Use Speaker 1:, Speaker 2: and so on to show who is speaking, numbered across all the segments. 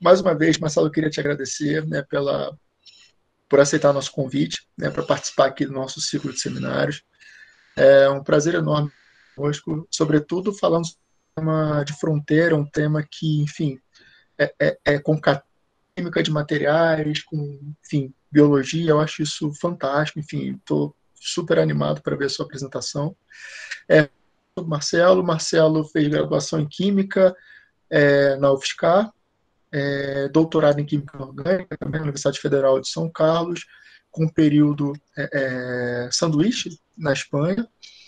Speaker 1: mais uma vez, Marcelo, eu queria te agradecer, né, por aceitar nosso convite, né, para participar aqui do nosso ciclo de seminários. É um prazer enorme conosco, sobretudo falando sobre um tema de fronteira, um tema que, enfim, com química de materiais, com, enfim, biologia. Eu acho isso fantástico. Enfim, estou super animado para ver a sua apresentação. Marcelo fez graduação em Química na UFSCar, doutorado em Química Orgânica também na Universidade Federal de São Carlos, com período sanduíche na Espanha.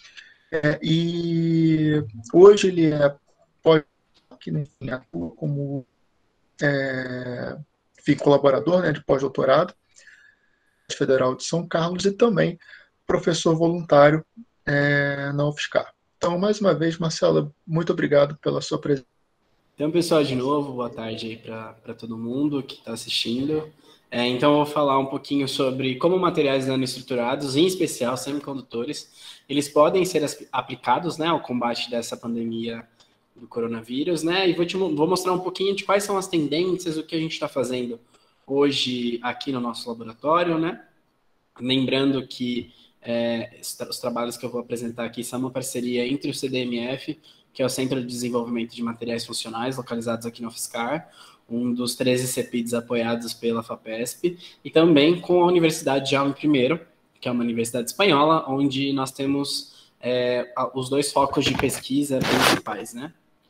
Speaker 1: E hoje ele enfim, atua como colaborador, né, de pós-doutorado na Federal de São Carlos e também professor voluntário na UFSCar. Então, mais uma vez, Marcelo, muito obrigado pela sua presença.
Speaker 2: Então, pessoal, de novo, boa tarde aí para todo mundo que está assistindo. Então, eu vou falar um pouquinho sobre como materiais nanoestruturados, em especial semicondutores, eles podem ser aplicados, né, ao combate dessa pandemia do coronavírus, né, e vou mostrar um pouquinho de quais são as tendências, o que a gente está fazendo hoje aqui no nosso laboratório, né, lembrando que os trabalhos que eu vou apresentar aqui são uma parceria entre o CDMF, que é o Centro de Desenvolvimento de Materiais Funcionais, localizados aqui no UFSCar, um dos 13 CEPIDs apoiados pela FAPESP, e também com a Universidade Jaume I, que é uma universidade espanhola, onde nós temos os dois focos de pesquisa principais, né?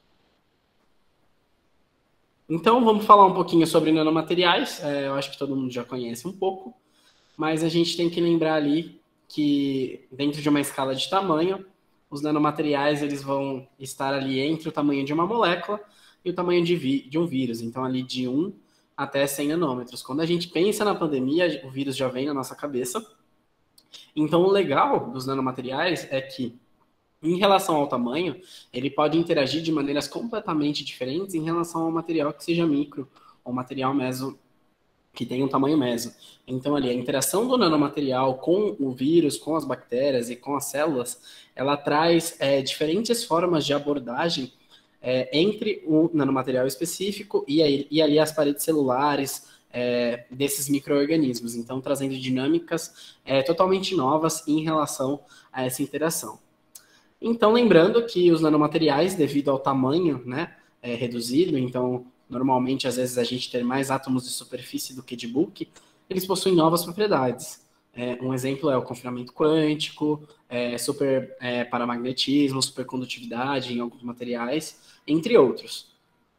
Speaker 2: Então, vamos falar um pouquinho sobre nanomateriais. Eu acho que todo mundo já conhece um pouco, mas a gente tem que lembrar ali que dentro de uma escala de tamanho, os nanomateriais eles vão estar ali entre o tamanho de uma molécula e o tamanho de um vírus, então ali de 1 até 100 nanômetros. Quando a gente pensa na pandemia, o vírus já vem na nossa cabeça. Então o legal dos nanomateriais é que, em relação ao tamanho, ele pode interagir de maneiras completamente diferentes em relação ao material que seja micro ou material meso, que tem um tamanho meso. Então, ali, a interação do nanomaterial com o vírus, com as bactérias e com as células, ela traz diferentes formas de abordagem entre o nanomaterial específico e ali as paredes celulares desses micro-organismos. Então, trazendo dinâmicas totalmente novas em relação a essa interação. Então, lembrando que os nanomateriais, devido ao tamanho, né, reduzido, então normalmente, às vezes, a gente tem mais átomos de superfície do que de bulk, eles possuem novas propriedades. Um exemplo é o confinamento quântico, super paramagnetismo, supercondutividade em alguns materiais, entre outros.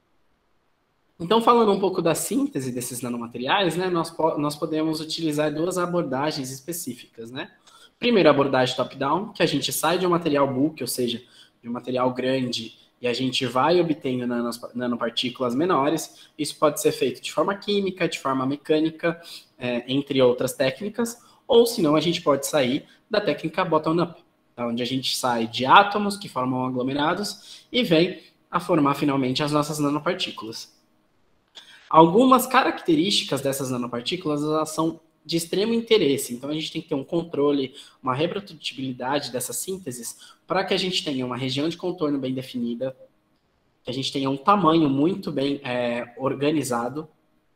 Speaker 2: Então, falando um pouco da síntese desses nanomateriais, né, nós podemos utilizar duas abordagens específicas, né? Primeiro, a abordagem top-down, que a gente sai de um material bulk, ou seja, de um material grande, e a gente vai obtendo nanopartículas menores. Isso pode ser feito de forma química, de forma mecânica, entre outras técnicas, ou senão a gente pode sair da técnica bottom-up, onde a gente sai de átomos que formam aglomerados e vem a formar finalmente as nossas nanopartículas. Algumas características dessas nanopartículas, elas são de extremo interesse. Então, a gente tem que ter um controle, uma reprodutibilidade dessas sínteses para que a gente tenha uma região de contorno bem definida, que a gente tenha um tamanho muito bem organizado,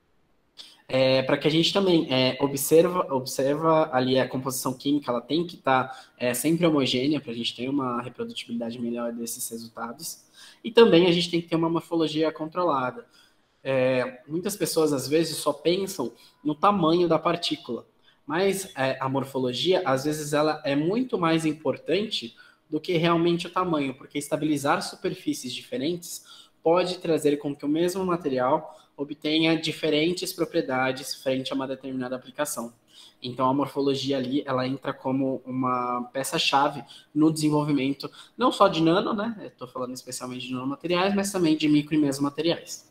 Speaker 2: para que a gente também observa ali a composição química, ela tem que estar sempre homogênea para a gente ter uma reprodutibilidade melhor desses resultados. E também a gente tem que ter uma morfologia controlada. Muitas pessoas, às vezes, só pensam no tamanho da partícula, mas a morfologia, às vezes, ela é muito mais importante do que realmente o tamanho, porque estabilizar superfícies diferentes pode trazer com que o mesmo material obtenha diferentes propriedades frente a uma determinada aplicação. Então, a morfologia ali, ela entra como uma peça-chave no desenvolvimento, não só de nano, né? Estou falando especialmente de nanomateriais, mas também de micro e mesomateriais.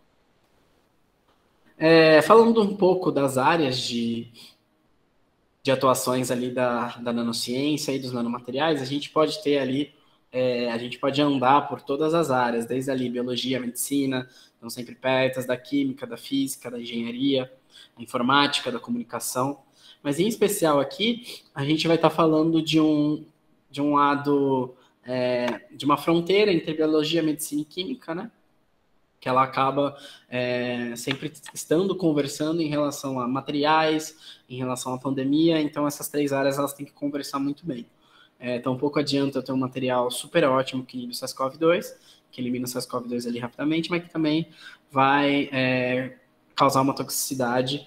Speaker 2: Falando um pouco das áreas de atuações ali da nanociência e dos nanomateriais, a gente pode ter ali, a gente pode andar por todas as áreas, desde ali biologia, medicina, estão sempre perto, da química, da física, da engenharia, da informática, da comunicação. Mas em especial aqui, a gente vai estar falando de um lado, de uma fronteira entre biologia, medicina e química, né? que ela acaba sempre estando conversando em relação a materiais, em relação à pandemia, então essas 3 áreas elas têm que conversar muito bem. Então, pouco adianta eu ter um material super ótimo que inibe o SARS-CoV-2, que elimina o SARS-CoV-2 ali rapidamente, mas que também vai causar uma toxicidade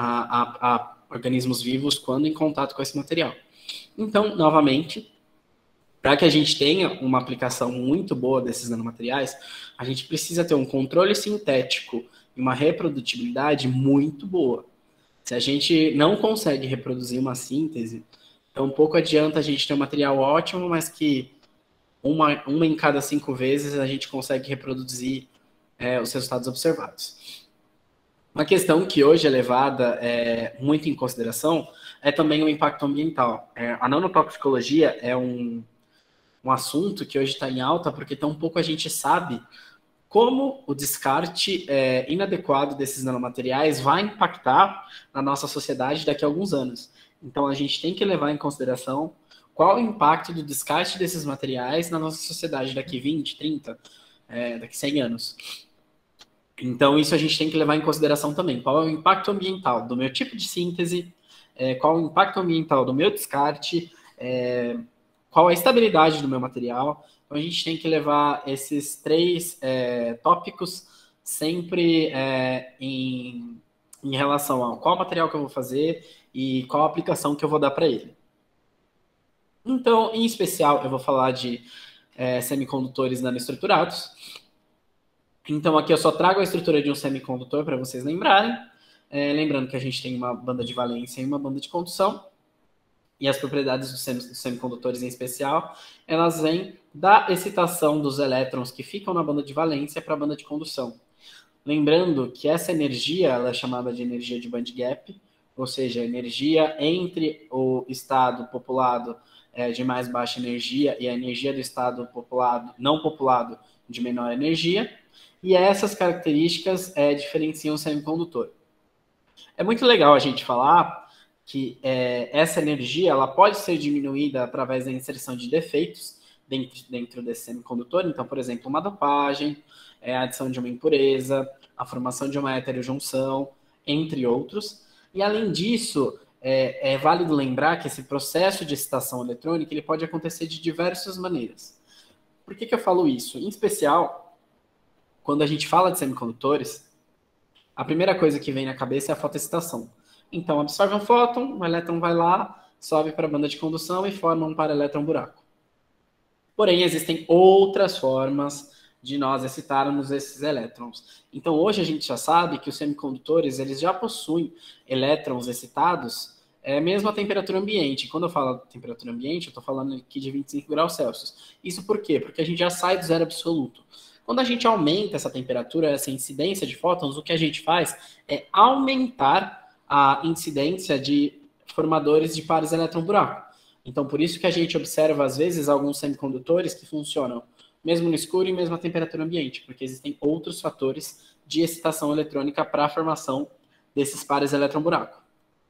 Speaker 2: a organismos vivos quando em contato com esse material. Então, novamente, para que a gente tenha uma aplicação muito boa desses nanomateriais, a gente precisa ter um controle sintético e uma reprodutibilidade muito boa. Se a gente não consegue reproduzir uma síntese, então pouco adianta a gente ter um material ótimo, mas que uma em cada 5 vezes a gente consegue reproduzir os resultados observados. Uma questão que hoje é levada muito em consideração é também o impacto ambiental. A nanotoxicologia é um assunto que hoje está em alta porque tão pouco a gente sabe como o descarte inadequado desses nanomateriais vai impactar na nossa sociedade daqui a alguns anos. Então, a gente tem que levar em consideração qual o impacto do descarte desses materiais na nossa sociedade daqui 20, 30, daqui 100 anos. Então, isso a gente tem que levar em consideração também. Qual é o impacto ambiental do meu tipo de síntese, qual é o impacto ambiental do meu descarte, qual é a estabilidade do meu material. Então, a gente tem que levar esses 3 tópicos sempre em relação a qual material que eu vou fazer e qual aplicação que eu vou dar para ele. Então, em especial, eu vou falar de semicondutores nanoestruturados. Então, aqui eu só trago a estrutura de um semicondutor para vocês lembrarem. Lembrando que a gente tem uma banda de valência e uma banda de condução. E as propriedades dos semicondutores em especial, elas vêm da excitação dos elétrons que ficam na banda de valência para a banda de condução. Lembrando que essa energia ela é chamada de energia de band gap, ou seja, a energia entre o estado populado de mais baixa energia e a energia do estado populado, não populado de menor energia, e essas características diferenciam o semicondutor. É muito legal a gente falar que essa energia ela pode ser diminuída através da inserção de defeitos dentro desse semicondutor. Então, por exemplo, uma dopagem, a adição de uma impureza, a formação de uma heterojunção, entre outros. E, além disso, é válido lembrar que esse processo de excitação eletrônica ele pode acontecer de diversas maneiras. Por que eu falo isso? Em especial, quando a gente fala de semicondutores, a primeira coisa que vem na cabeça é a fotoexcitação. Então, absorve um fóton, o elétron vai lá, sobe para a banda de condução e forma um paraelétron buraco. Porém, existem outras formas de nós excitarmos esses elétrons. Então, hoje a gente já sabe que os semicondutores eles já possuem elétrons excitados mesmo a temperatura ambiente. Quando eu falo temperatura ambiente, eu estou falando aqui de 25 graus Celsius. Isso por quê? Porque a gente já sai do zero absoluto. Quando a gente aumenta essa temperatura, essa incidência de fótons, o que a gente faz é aumentar a incidência de formadores de pares elétron-buraco. Então, por isso que a gente observa, às vezes, alguns semicondutores que funcionam mesmo no escuro e mesmo a temperatura ambiente, porque existem outros fatores de excitação eletrônica para a formação desses pares elétron-buraco.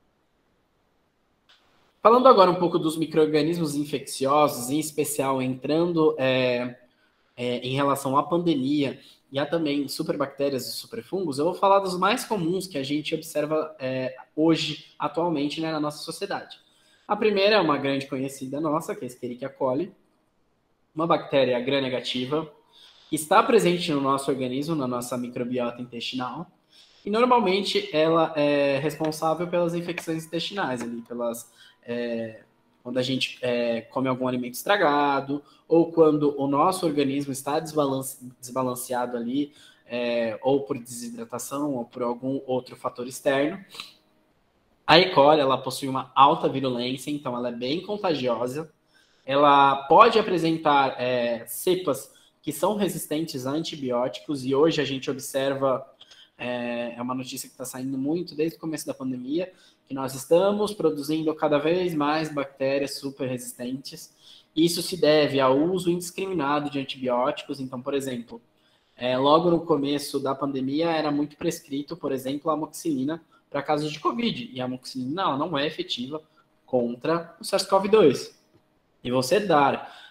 Speaker 2: Falando agora um pouco dos micro-organismos infecciosos, em especial entrando em relação à pandemia e há também superbactérias e superfungos, eu vou falar dos mais comuns que a gente observa hoje, atualmente, na nossa sociedade. A primeira é uma grande conhecida nossa, que é a Escherichia coli, uma bactéria gram-negativa, que está presente no nosso organismo, na nossa microbiota intestinal, e normalmente ela é responsável pelas infecções intestinais, ali, quando a gente come algum alimento estragado, ou quando o nosso organismo está desbalanceado ali, ou por desidratação, ou por algum outro fator externo. A E. coli, ela possui uma alta virulência, então ela é bem contagiosa. Ela pode apresentar cepas que são resistentes a antibióticos, e hoje a gente observa, é uma notícia que está saindo muito desde o começo da pandemia, que nós estamos produzindo cada vez mais bactérias super resistentes. Isso se deve ao uso indiscriminado de antibióticos. Então, por exemplo, logo no começo da pandemia era muito prescrito, por exemplo, a amoxicilina para casos de Covid. E a amoxicilina não é efetiva contra o SARS-CoV-2. E você dar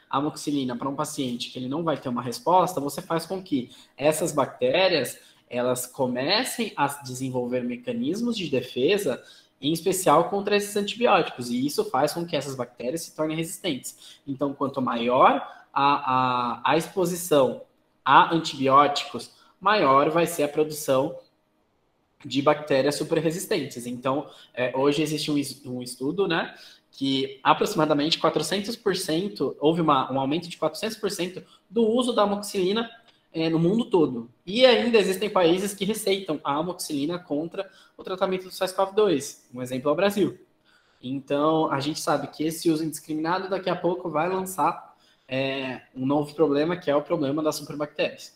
Speaker 2: amoxicilina para um paciente que ele não vai ter uma resposta, você faz com que essas bactérias elas comecem a desenvolver mecanismos de defesa, em especial contra esses antibióticos, e isso faz com que essas bactérias se tornem resistentes. Então, quanto maior a exposição a antibióticos, maior vai ser a produção de bactérias superresistentes. Então, hoje existe um estudo, né, que aproximadamente 400%, houve um aumento de 400% do uso da amoxicilina no mundo todo. E ainda existem países que receitam a amoxicilina contra o tratamento do SARS-CoV-2. Um exemplo é o Brasil. Então, a gente sabe que esse uso indiscriminado daqui a pouco vai lançar um novo problema, que é o problema das superbactérias.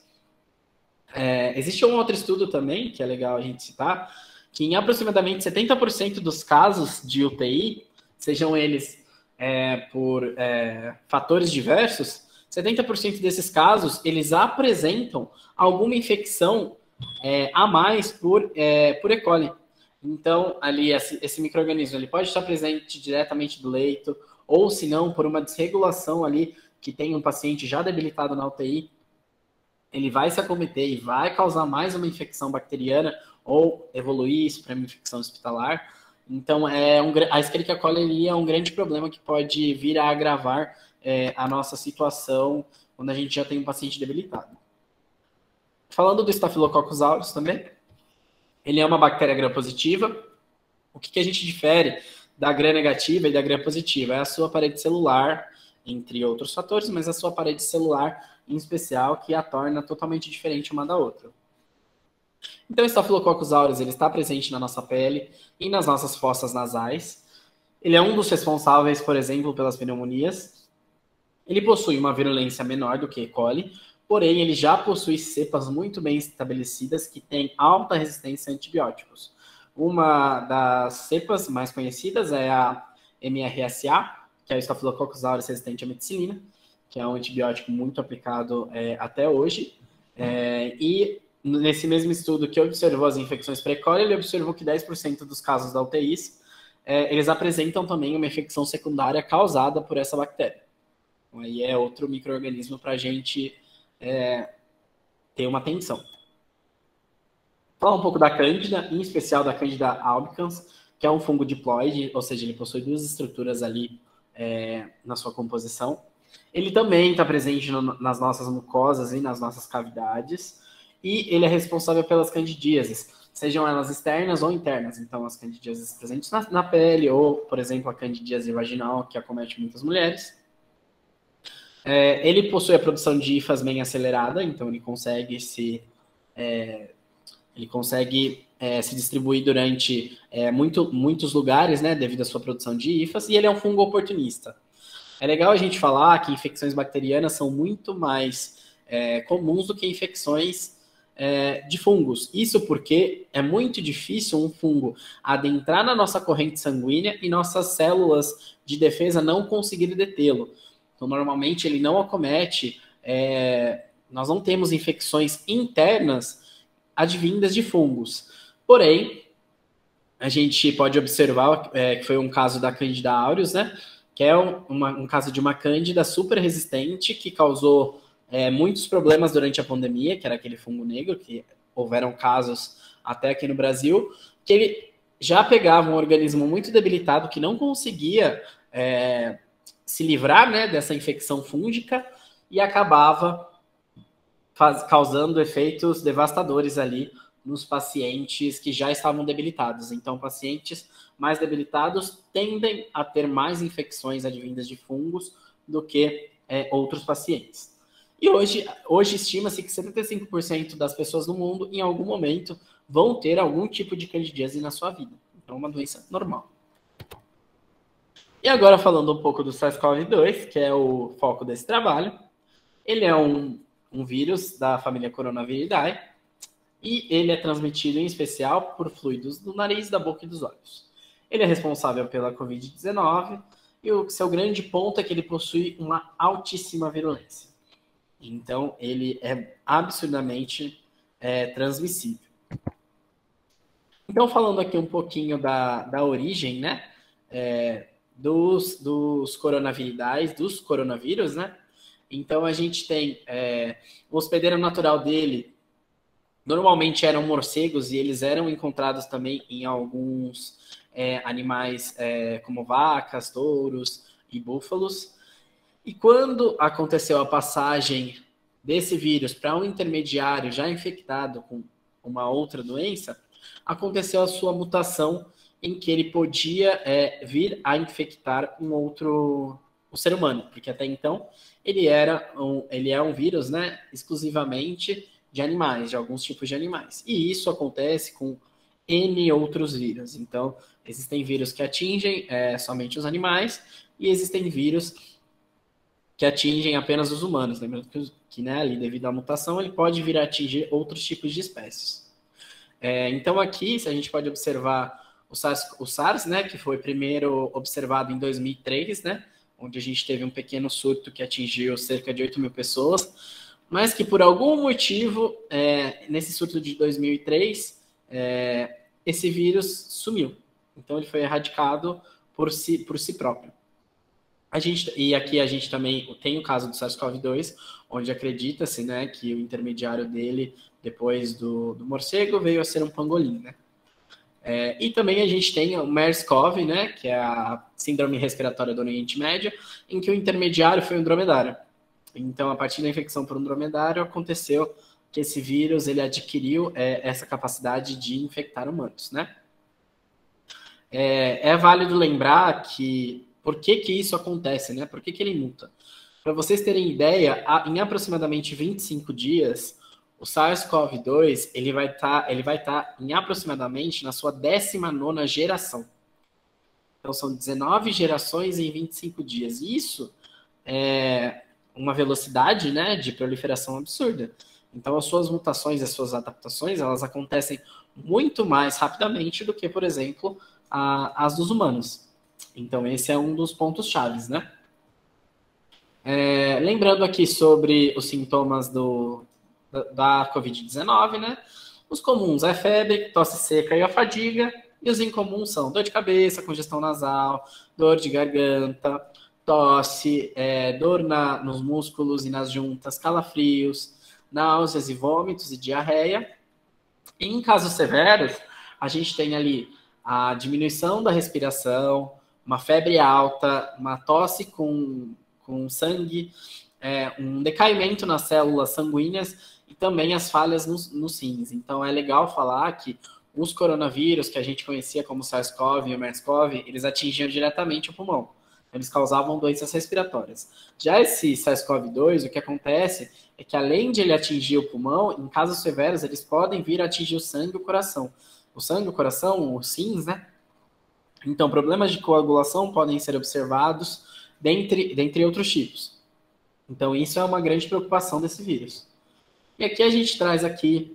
Speaker 2: Existe um outro estudo também, que é legal a gente citar, que em aproximadamente 70% dos casos de UTI, sejam eles por fatores diversos, 70% desses casos, eles apresentam alguma infecção a mais por E. coli. Então, ali, esse micro-organismo ele pode estar presente diretamente do leito, ou se não, por uma desregulação ali, que tem um paciente já debilitado na UTI, ele vai se acometer e vai causar mais uma infecção bacteriana, ou evoluir isso para uma infecção hospitalar. Então, a Escherichia coli é um grande problema que pode vir a agravar a nossa situação quando a gente já tem um paciente debilitado. Falando do Staphylococcus aureus também, ele é uma bactéria gram-positiva. O que a gente difere da gram-negativa e da gram-positiva? É a sua parede celular, entre outros fatores, mas a sua parede celular em especial, que a torna totalmente diferente uma da outra. Então, o Staphylococcus aureus ele está presente na nossa pele e nas nossas fossas nasais. Ele é um dos responsáveis, por exemplo, pelas pneumonias. Ele possui uma virulência menor do que E. coli, porém ele já possui cepas muito bem estabelecidas que têm alta resistência a antibióticos. Uma das cepas mais conhecidas é a MRSA, que é o Staphylococcus aureus resistente à meticilina, que é um antibiótico muito aplicado até hoje. E nesse mesmo estudo que observou as infecções pré coli, ele observou que 10% dos casos da UTIs, eles apresentam também uma infecção secundária causada por essa bactéria. Então, aí é outro micro-organismo para a gente ter uma atenção. Falar um pouco da Cândida, em especial da Cândida albicans, que é um fungo diploide, ou seja, ele possui duas estruturas ali na sua composição. Ele também está presente nas nossas mucosas e nas nossas cavidades, e ele é responsável pelas candidíases, sejam elas externas ou internas. Então, as candidíases presentes na pele, ou, por exemplo, a candidíase vaginal, que acomete muitas mulheres. Ele possui a produção de hifas bem acelerada, então ele consegue se distribuir durante muitos lugares, né, devido à sua produção de hifas, e ele é um fungo oportunista. É legal a gente falar que infecções bacterianas são muito mais comuns do que infecções de fungos. Isso porque é muito difícil um fungo adentrar na nossa corrente sanguínea e nossas células de defesa não conseguirem detê-lo. Então, normalmente, ele não acomete, nós não temos infecções internas advindas de fungos. Porém, a gente pode observar que foi um caso da Candida aureus, né? Que é um caso de uma cândida super resistente que causou muitos problemas durante a pandemia, que era aquele fungo negro, que houveram casos até aqui no Brasil, que ele já pegava um organismo muito debilitado que não conseguia se livrar, né, dessa infecção fúngica e acabava causando efeitos devastadores ali nos pacientes que já estavam debilitados. Então, pacientes mais debilitados tendem a ter mais infecções advindas de fungos do que outros pacientes. E hoje estima-se que 75% das pessoas no mundo, em algum momento, vão ter algum tipo de candidíase na sua vida. Então, é uma doença normal. E agora, falando um pouco do SARS-CoV-2, que é o foco desse trabalho, ele é um vírus da família Coronaviridae, e ele é transmitido em especial por fluidos do nariz, da boca e dos olhos. Ele é responsável pela Covid-19 e o seu grande ponto é que ele possui uma altíssima virulência. Então, ele é absurdamente transmissível. Então, falando aqui um pouquinho da origem, né, dos coronaviridae, dos coronavírus, né, Então, a gente tem o hospedeiro natural dele, normalmente eram morcegos, e eles eram encontrados também em alguns animais como vacas, touros e búfalos. E quando aconteceu a passagem desse vírus para um intermediário já infectado com uma outra doença, aconteceu a sua mutação em que ele podia vir a infectar o ser humano, porque até então ele é um vírus, né, exclusivamente de animais, de alguns tipos de animais. E isso acontece com N outros vírus. Então, existem vírus que atingem somente os animais e existem vírus que atingem apenas os humanos. Lembrando que né, ali, devido à mutação, ele pode vir a atingir outros tipos de espécies. Então, aqui, se a gente pode observar o SARS, né, que foi primeiro observado em 2003, né, onde a gente teve um pequeno surto que atingiu cerca de 8 mil pessoas, mas que por algum motivo, nesse surto de 2003, esse vírus sumiu. Então, ele foi erradicado por si próprio. E aqui a gente também tem o caso do SARS-CoV-2, onde acredita-se, né, que o intermediário dele, depois do morcego, veio a ser um pangolim, né? E também a gente tem o MERS-CoV, né, que é a síndrome respiratória do Oriente Médio, em que o intermediário foi um dromedário. Então, a partir da infecção por um dromedário, aconteceu que esse vírus ele adquiriu essa capacidade de infectar humanos, né? É válido lembrar que por que isso acontece, né? Por que ele muta? Para vocês terem ideia, em aproximadamente 25 dias, o SARS-CoV-2 ele vai estar em aproximadamente na sua 19ª geração. Então, são 19 gerações em 25 dias. Isso é uma velocidade, né, de proliferação absurda. Então, as suas mutações, as suas adaptações, elas acontecem muito mais rapidamente do que, por exemplo, as dos humanos. Então, esse é um dos pontos chaves, né? Lembrando aqui sobre os sintomas da Covid-19, né? Os comuns é febre, tosse seca e a fadiga, e os incomuns são dor de cabeça, congestão nasal, dor de garganta, tosse, dor nos músculos e nas juntas, calafrios, náuseas e vômitos e diarreia. E em casos severos, a gente tem ali a diminuição da respiração, uma febre alta, uma tosse com sangue, um decaimento nas células sanguíneas e também as falhas nos rins. Então, é legal falar que os coronavírus, que a gente conhecia como SARS-CoV e o MERS-CoV, eles atingiam diretamente o pulmão. Eles causavam doenças respiratórias. Já esse SARS-CoV-2, o que acontece é que, além de ele atingir o pulmão, em casos severos, eles podem vir a atingir o sangue e o coração. O sangue, o coração, os rins, né? Então, problemas de coagulação podem ser observados dentre outros tipos. Então, isso é uma grande preocupação desse vírus. E aqui a gente traz aqui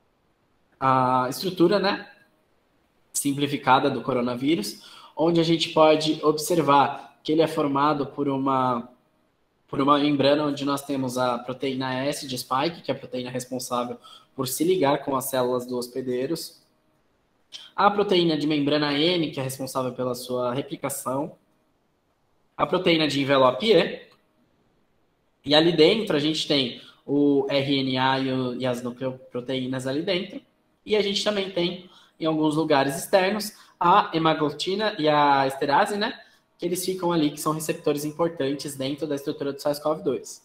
Speaker 2: a estrutura, né, simplificada do coronavírus, onde a gente pode observar que ele é formado por uma membrana onde nós temos a proteína S de spike, que é a proteína responsável por se ligar com as células dos hospedeiros, a proteína de membrana N, que é responsável pela sua replicação, a proteína de envelope E, e ali dentro a gente tem o RNA e as nucleoproteínas ali dentro, e a gente também tem, em alguns lugares externos, a hemaglutina e a esterase, né, que eles ficam ali, que são receptores importantes dentro da estrutura do SARS-CoV-2.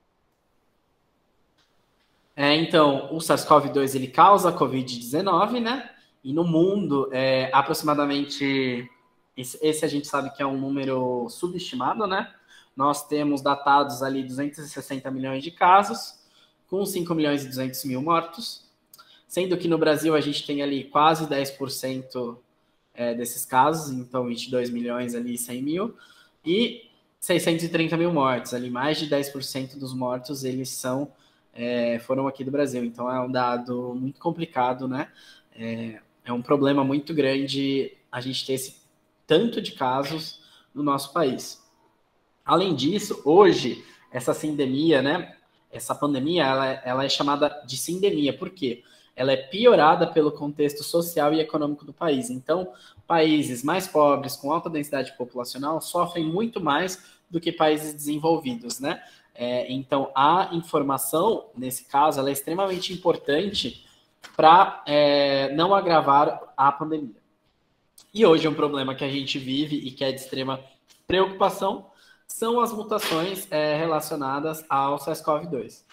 Speaker 2: Então, o SARS-CoV-2 ele causa a Covid-19, né? E no mundo, aproximadamente, esse a gente sabe que é um número subestimado, né? Nós temos datados ali 260 milhões de casos, com 5 milhões e 200 mil mortos, sendo que no Brasil a gente tem ali quase 10% desses casos, então 22 milhões ali, 100 mil, e 630 mil mortos, ali mais de 10% dos mortos eles foram aqui do Brasil, então é um dado muito complicado, né? É um problema muito grande a gente ter esse tanto de casos no nosso país. Além disso, hoje, essa sindemia, né? Essa pandemia, ela é chamada de sindemia. Por quê? Ela é piorada pelo contexto social e econômico do país. Então, países mais pobres, com alta densidade populacional, sofrem muito mais do que países desenvolvidos, né? Então, a informação, nesse caso, ela é extremamente importante para não agravar a pandemia. E hoje um problema que a gente vive e que é de extrema preocupação são as mutações relacionadas ao SARS-CoV-2.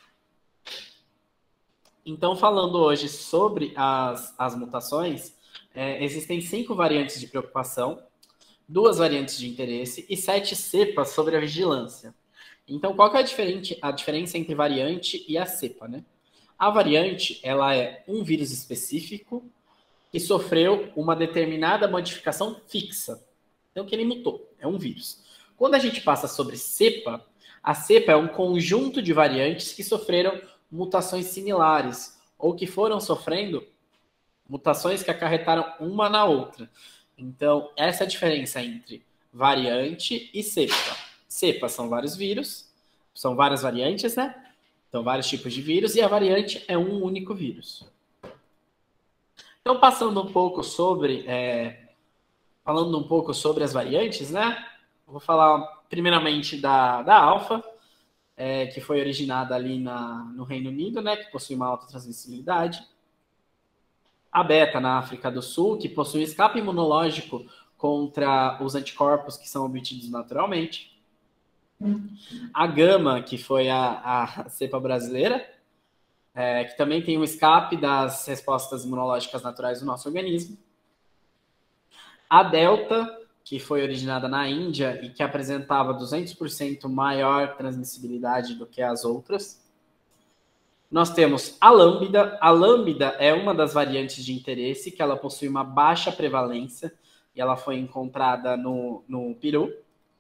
Speaker 2: Então, falando hoje sobre as mutações, existem 5 variantes de preocupação, 2 variantes de interesse e 7 cepas sobre a vigilância. Então, qual que é a diferença entre variante e a cepa, né? A variante, ela é um vírus específico que sofreu uma determinada modificação fixa. Então, que ele mutou, é um vírus. Quando a gente passa sobre cepa, a cepa é um conjunto de variantes que sofreram mutações similares ou que foram sofrendo mutações que acarretaram uma na outra. Então, essa é a diferença entre variante e cepa. Cepa são vários vírus, são várias variantes, né? Então, vários tipos de vírus, e a variante é um único vírus. Então, falando um pouco sobre as variantes, né? Eu vou falar primeiramente da alfa, que foi originada ali no Reino Unido, né? Que possui uma alta transmissibilidade. A beta na África do Sul, que possui escape imunológico contra os anticorpos que são obtidos naturalmente. A gama, que foi a cepa brasileira, que também tem um escape das respostas imunológicas naturais do nosso organismo. A delta, que foi originada na Índia e que apresentava 200% maior transmissibilidade do que as outras. Nós temos a lambda. A lambda é uma das variantes de interesse, que ela possui uma baixa prevalência, e ela foi encontrada no Peru.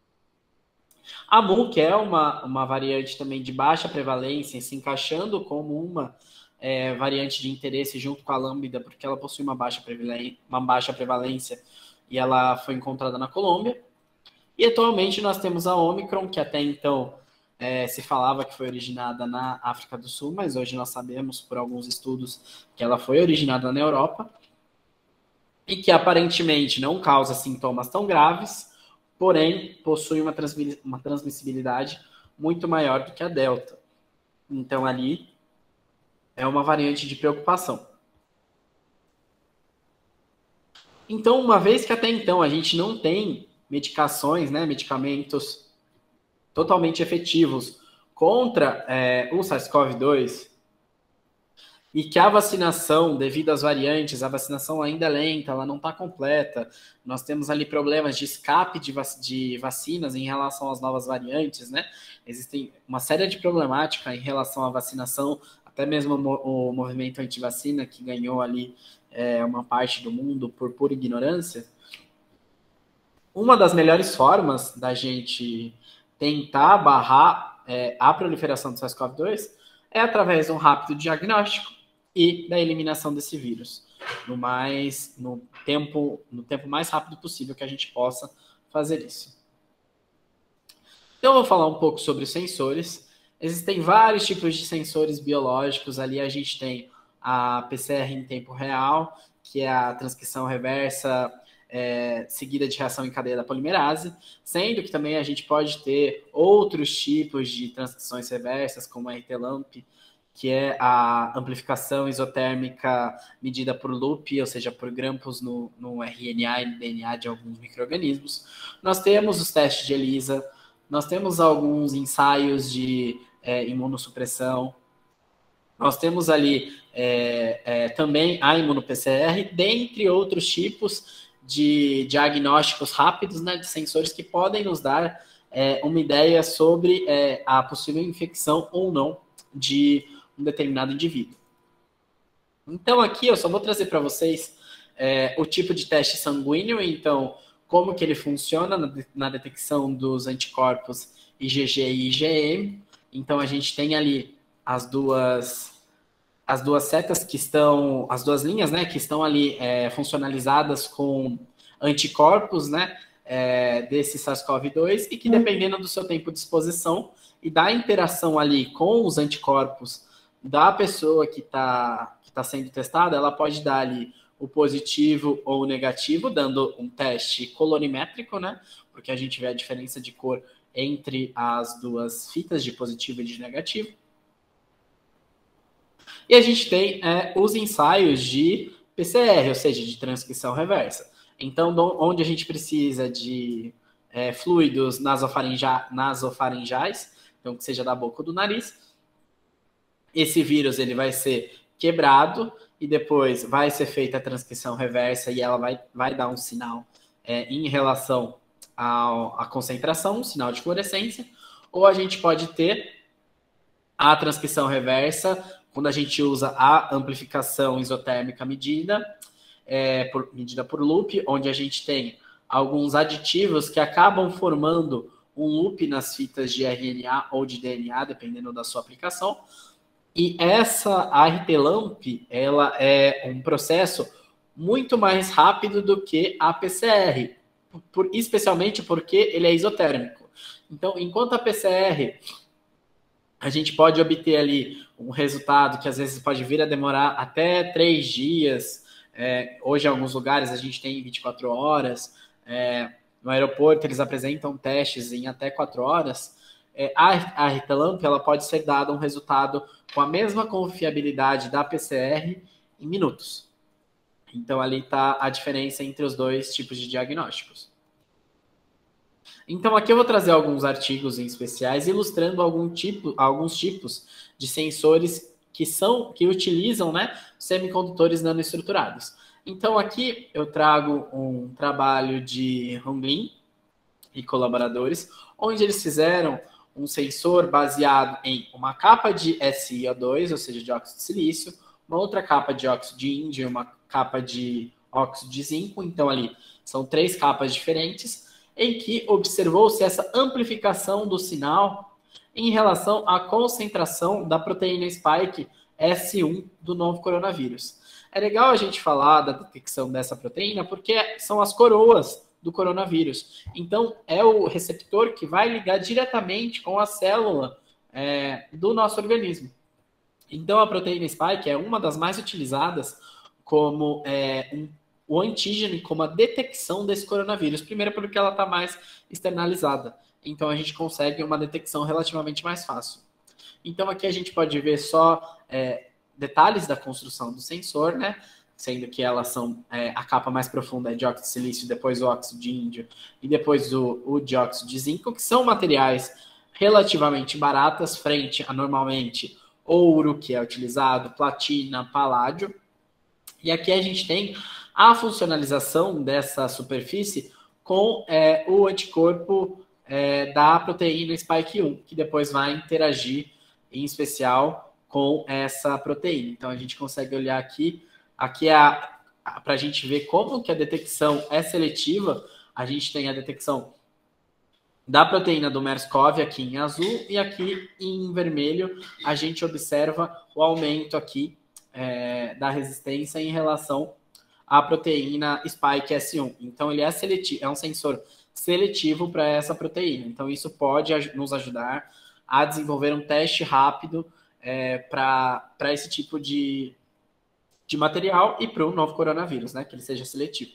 Speaker 2: A mu, que é uma variante também de baixa prevalência, se encaixando como uma variante de interesse junto com a lambda, porque ela possui uma baixa prevalência, e ela foi encontrada na Colômbia. E atualmente nós temos a Omicron, que até então se falava que foi originada na África do Sul, mas hoje nós sabemos, por alguns estudos, que ela foi originada na Europa e que aparentemente não causa sintomas tão graves, porém possui uma transmissibilidade muito maior do que a Delta. Então ali é uma variante de preocupação. Então, uma vez que até então a gente não tem medicações, né, medicamentos totalmente efetivos contra o SARS-CoV-2, e que a vacinação, devido às variantes, a vacinação ainda é lenta, ela não está completa, nós temos ali problemas de escape de vacinas em relação às novas variantes, né? Existem uma série de problemática em relação à vacinação, até mesmo o movimento anti-vacina, que ganhou ali uma parte do mundo por pura ignorância. Uma das melhores formas da gente tentar barrar a proliferação do SARS-CoV-2 é através de um rápido diagnóstico e da eliminação desse vírus no tempo mais rápido possível que a gente possa fazer isso. Então, eu vou falar um pouco sobre os sensores. Existem vários tipos de sensores biológicos. Ali a gente tem a PCR em tempo real, que é a transcrição reversa seguida de reação em cadeia da polimerase, sendo que também a gente pode ter outros tipos de transcrições reversas, como a RT-LAMP, que é a amplificação isotérmica medida por loop, ou seja, por grampos no RNA e no DNA de alguns micro-organismos. Nós temos os testes de ELISA, nós temos alguns ensaios de imunossupressão, nós temos ali também a imuno-PCR, dentre outros tipos de diagnósticos rápidos, né, de sensores que podem nos dar uma ideia sobre a possível infecção ou não de um determinado indivíduo. Então, aqui eu só vou trazer para vocês o tipo de teste sanguíneo, então, como que ele funciona na detecção dos anticorpos IgG e IgM. Então, a gente tem ali as duas setas que estão, as duas linhas, né, que estão ali funcionalizadas com anticorpos, né, desse SARS-CoV-2 e que, dependendo do seu tempo de exposição e da interação ali com os anticorpos da pessoa que tá sendo testada, ela pode dar ali o positivo ou o negativo, dando um teste colorimétrico, né, porque a gente vê a diferença de cor entre as duas fitas de positivo e de negativo. E a gente tem os ensaios de PCR, ou seja, de transcrição reversa. Então, onde a gente precisa de fluidos nasofaringais, então que seja da boca ou do nariz, esse vírus ele vai ser quebrado e depois vai ser feita a transcrição reversa e ela vai dar um sinal em relação à concentração, um sinal de fluorescência, ou a gente pode ter a transcrição reversa quando a gente usa a amplificação isotérmica medida por loop, onde a gente tem alguns aditivos que acabam formando um loop nas fitas de RNA ou de DNA, dependendo da sua aplicação. E essa RT-LAMP, ela é um processo muito mais rápido do que a PCR, especialmente porque ele é isotérmico. Então, enquanto a PCR, a gente pode obter ali um resultado que às vezes pode vir a demorar até 3 dias. Hoje, em alguns lugares, a gente tem 24 horas. No aeroporto, eles apresentam testes em até 4 horas. A RT-LAMP ela pode ser dada um resultado com a mesma confiabilidade da PCR em minutos. Então, ali está a diferença entre os dois tipos de diagnósticos. Então, aqui eu vou trazer alguns artigos em especiais ilustrando alguns tipos de sensores que utilizam semicondutores nanoestruturados. Então, aqui eu trago um trabalho de Honglin e colaboradores, onde eles fizeram um sensor baseado em uma capa de SiO2, ou seja, de óxido de silício, uma outra capa de óxido de índio e uma capa de óxido de zinco. Então, ali são 3 capas diferentes, em que observou-se essa amplificação do sinal em relação à concentração da proteína spike S1 do novo coronavírus. É legal a gente falar da detecção dessa proteína porque são as coroas do coronavírus. Então, é o receptor que vai ligar diretamente com a célula do nosso organismo. Então, a proteína spike é uma das mais utilizadas como o antígeno e como a detecção desse coronavírus. Primeiro, porque ela está mais externalizada. Então, a gente consegue uma detecção relativamente mais fácil. Então, aqui a gente pode ver só detalhes da construção do sensor, sendo que elas são a capa mais profunda é de óxido de silício, depois o óxido de índio e depois o dióxido de zinco, que são materiais relativamente baratas frente a normalmente ouro, que é utilizado, platina, paládio. E aqui a gente tem a funcionalização dessa superfície com o anticorpo da proteína Spike 1, que depois vai interagir em especial com essa proteína. Então a gente consegue olhar aqui para a gente ver como que a detecção é seletiva. A gente tem a detecção da proteína do MERS-CoV aqui em azul e aqui em vermelho a gente observa o aumento aqui da resistência em relação à proteína Spike S1. Então ele é seletivo, é um sensor seletivo para essa proteína. Então isso pode nos ajudar a desenvolver um teste rápido para esse tipo de material e para o novo coronavírus, que ele seja seletivo.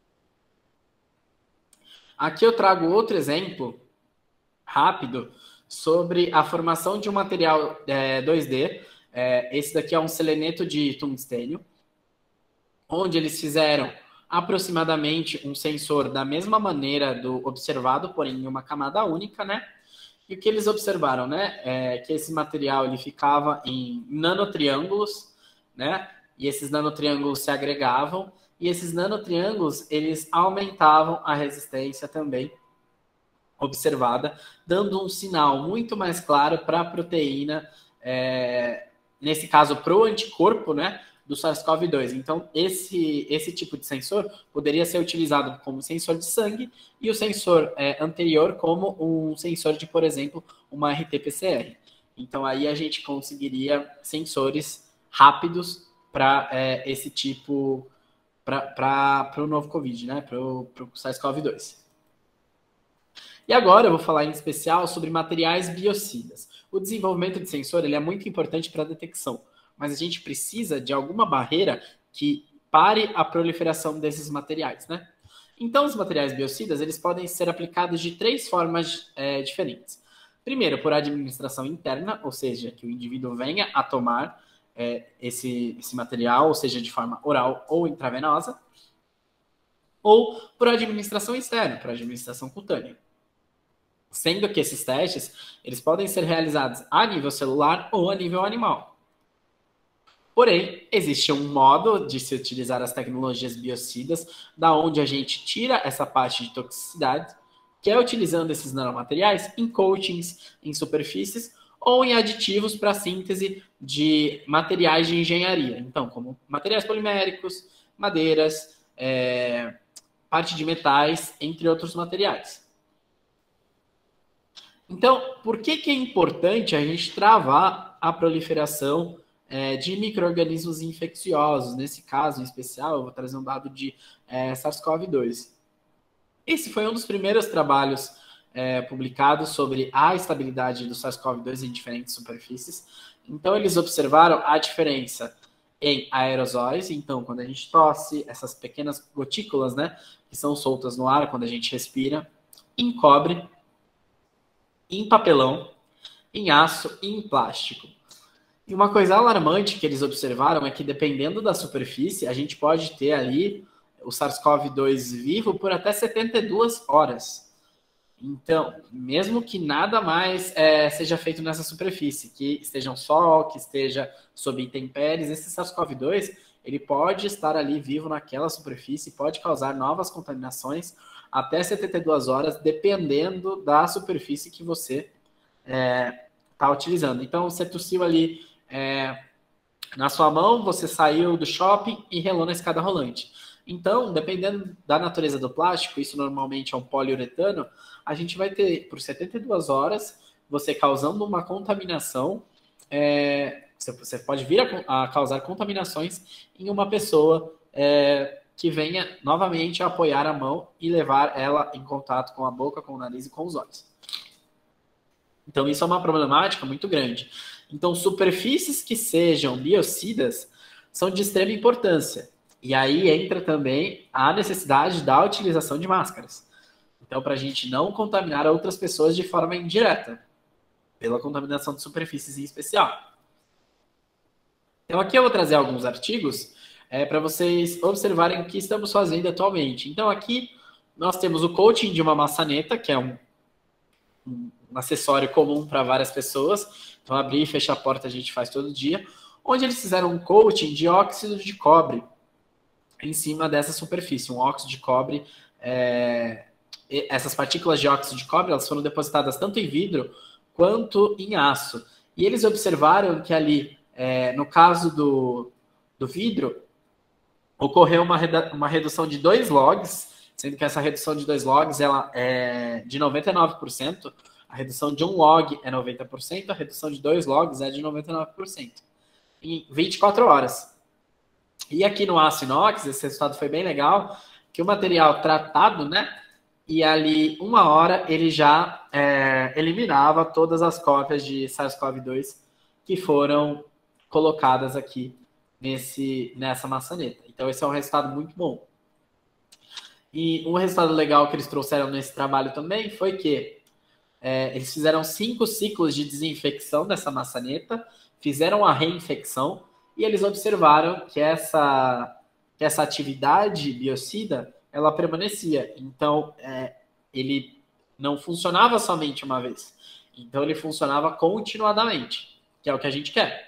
Speaker 2: Aqui eu trago outro exemplo rápido sobre a formação de um material 2D. Esse daqui é um seleneto de tungstênio, onde eles fizeram aproximadamente um sensor da mesma maneira do observado, porém em uma camada única, E o que eles observaram, que esse material ele ficava em nanotriângulos, E esses nanotriângulos se agregavam, e esses nanotriângulos eles aumentavam a resistência também observada, dando um sinal muito mais claro para a proteína, nesse caso para o anticorpo, do SARS-CoV-2. Então, esse tipo de sensor poderia ser utilizado como sensor de sangue e o sensor anterior como um sensor de, por exemplo, uma RT-PCR. Então, aí a gente conseguiria sensores rápidos para esse tipo, para o novo Covid, para o SARS-CoV-2. E agora eu vou falar em especial sobre materiais biocidas. O desenvolvimento de sensor ele é muito importante para a detecção, mas a gente precisa de alguma barreira que pare a proliferação desses materiais, Então, os materiais biocidas, eles podem ser aplicados de 3 formas diferentes. Primeiro, por administração interna, ou seja, que o indivíduo venha a tomar esse material, ou seja, de forma oral ou intravenosa, ou por administração externa, por administração cutânea. Sendo que esses testes, eles podem ser realizados a nível celular ou a nível animal. Porém, existe um modo de se utilizar as tecnologias biocidas, da onde a gente tira essa parte de toxicidade, que é utilizando esses nanomateriais em coatings, em superfícies ou em aditivos para síntese de materiais de engenharia. Então, como materiais poliméricos, madeiras, parte de metais, entre outros materiais. Então, por que é importante a gente travar a proliferação de micro-organismos infecciosos? Nesse caso em especial, eu vou trazer um dado de SARS-CoV-2. Esse foi um dos primeiros trabalhos publicados sobre a estabilidade do SARS-CoV-2 em diferentes superfícies. Então, eles observaram a diferença em aerosóis. Então, quando a gente tosse, essas pequenas gotículas, né, que são soltas no ar quando a gente respira, em cobre, em papelão, em aço e em plástico. E uma coisa alarmante que eles observaram é que, dependendo da superfície, a gente pode ter ali o SARS-CoV-2 vivo por até 72 horas. Então, mesmo que nada mais seja feito nessa superfície, que esteja um sol, que esteja sob intempéries, esse SARS-CoV-2 ele pode estar ali vivo naquela superfície, pode causar novas contaminações até 72 horas, dependendo da superfície que você está utilizando. Então, você tossiu ali na sua mão, você saiu do shopping e relou na escada rolante. Então, dependendo da natureza do plástico, isso normalmente é um poliuretano, a gente vai ter, por 72 horas, você causando uma contaminação, você pode vir a causar contaminações em uma pessoa que venha novamente apoiar a mão e levar ela em contato com a boca, com o nariz e com os olhos. Então, isso é uma problemática muito grande. Então, superfícies que sejam biocidas são de extrema importância. E aí entra também a necessidade da utilização de máscaras. Então, para a gente não contaminar outras pessoas de forma indireta, pela contaminação de superfícies em especial. Então, aqui eu vou trazer alguns artigos para vocês observarem o que estamos fazendo atualmente. Então, aqui nós temos o coating de uma maçaneta, que é um acessório comum para várias pessoas. Então, abrir e fechar a porta a gente faz todo dia. Onde eles fizeram um coating de óxido de cobre em cima dessa superfície. Um óxido de cobre. Essas partículas de óxido de cobre elas foram depositadas tanto em vidro quanto em aço. E eles observaram que ali, no caso do vidro, ocorreu uma redução de 2 logs, sendo que essa redução de 2 logs ela é de 99%. A redução de 1 log é 90%, a redução de 2 logs é de 99%. Em 24 horas. E aqui no aço inox, esse resultado foi bem legal, que o material tratado, né? E ali, 1 hora, ele já eliminava todas as cópias de SARS-CoV-2 que foram colocadas aqui nessa maçaneta. Então, esse é um resultado muito bom. E um resultado legal que eles trouxeram nesse trabalho também foi que eles fizeram 5 ciclos de desinfecção dessa maçaneta, fizeram a reinfecção e eles observaram que essa atividade biocida ela permanecia. Então, ele não funcionava somente uma vez. Então, ele funcionava continuadamente, que é o que a gente quer.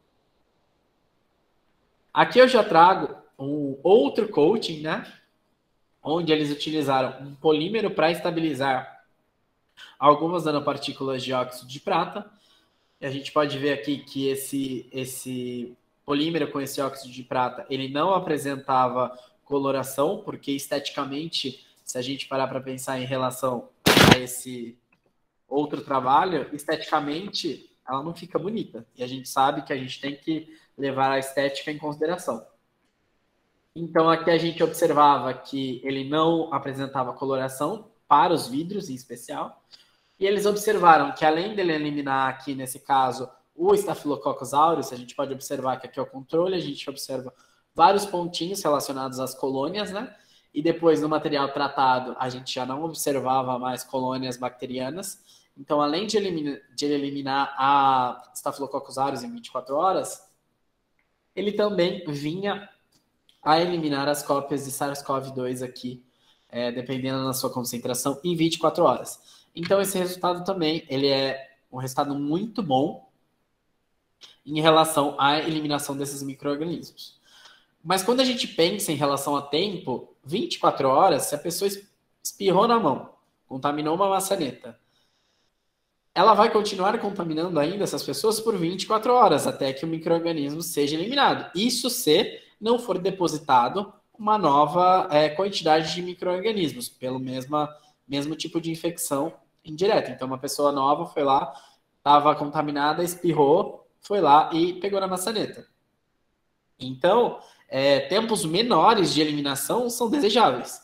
Speaker 2: Aqui eu já trago um outro coating, né? Onde eles utilizaram um polímero para estabilizar algumas nanopartículas de óxido de prata. E a gente pode ver aqui que esse polímero com esse óxido de prata, ele não apresentava coloração, porque esteticamente, se a gente parar para pensar em relação a esse outro trabalho, esteticamente ela não fica bonita. E a gente sabe que a gente tem que levar a estética em consideração. Então, aqui a gente observava que ele não apresentava coloração para os vidros, em especial. E eles observaram que, além dele eliminar aqui, nesse caso, o Staphylococcus aureus, a gente pode observar que aqui é o controle, a gente observa vários pontinhos relacionados às colônias, né? e depois no material tratado a gente já não observava mais colônias bacterianas. Então, além de eliminar a Staphylococcus aureus em 24 horas, ele também vinha a eliminar as cópias de SARS-CoV-2 aqui, dependendo da sua concentração, em 24 horas. Então, esse resultado também ele é um resultado muito bom em relação à eliminação desses micro-organismos. Mas quando a gente pensa em relação a tempo, 24 horas, se a pessoa espirrou na mão, contaminou uma maçaneta, ela vai continuar contaminando ainda essas pessoas por 24 horas, até que o micro-organismo seja eliminado. Isso se não for depositado uma nova quantidade de micro-organismos, pelo mesmo tipo de infecção indireta. Então, uma pessoa nova foi lá, estava contaminada, espirrou, foi lá e pegou na maçaneta. Então, tempos menores de eliminação são desejáveis.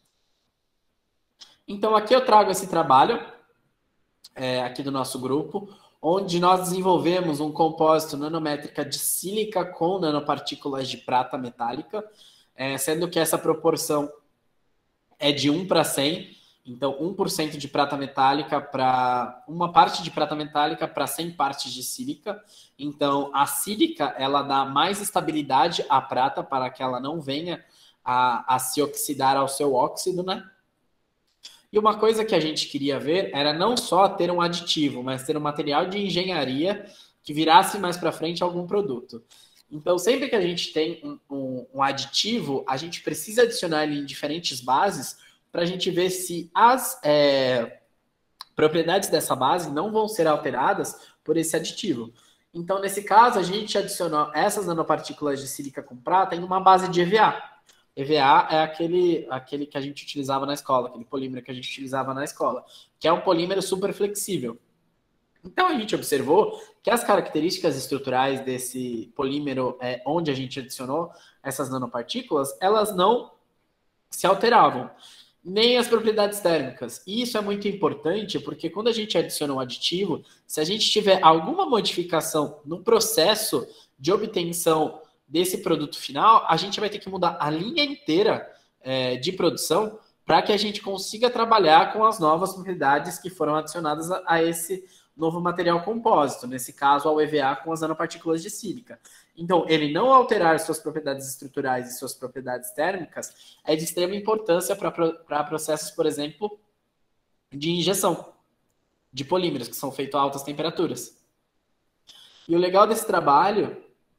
Speaker 2: Então, aqui eu trago esse trabalho, aqui do nosso grupo, onde nós desenvolvemos um compósito nanométrica de sílica com nanopartículas de prata metálica, sendo que essa proporção é de 1:100, então 1% de prata metálica para uma parte de prata metálica para 100 partes de sílica. Então, a sílica ela dá mais estabilidade à prata para que ela não venha a se oxidar ao seu óxido, né? E uma coisa que a gente queria ver era não só ter um aditivo, mas ter um material de engenharia que virasse mais para frente algum produto. Então, sempre que a gente tem um aditivo, a gente precisa adicionar ele em diferentes bases para a gente ver se as propriedades dessa base não vão ser alteradas por esse aditivo. Então, nesse caso, a gente adicionou essas nanopartículas de sílica com prata em uma base de EVA. EVA é aquele que a gente utilizava na escola, aquele polímero que a gente utilizava na escola, que é um polímero super flexível. Então, a gente observou que as características estruturais desse polímero, onde a gente adicionou essas nanopartículas, elas não se alteravam, nem as propriedades térmicas. E isso é muito importante, porque quando a gente adiciona um aditivo, se a gente tiver alguma modificação no processo de obtenção desse produto final, a gente vai ter que mudar a linha inteira de produção para que a gente consiga trabalhar com as novas propriedades que foram adicionadas a esse novo material compósito, nesse caso ao EVA com as nanopartículas de sílica. Então, ele não alterar suas propriedades estruturais e suas propriedades térmicas é de extrema importância para processos, por exemplo, de injeção de polímeros, que são feitos a altas temperaturas. E o legal desse trabalho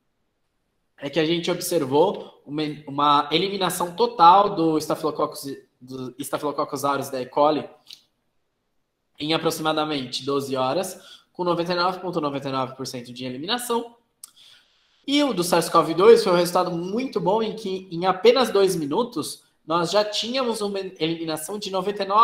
Speaker 2: é que a gente observou uma eliminação total do Staphylococcus aureus da E. coli em aproximadamente 12 horas, com 99,99% de eliminação. E o do SARS-CoV-2 foi um resultado muito bom em que, em apenas 2 minutos, nós já tínhamos uma eliminação de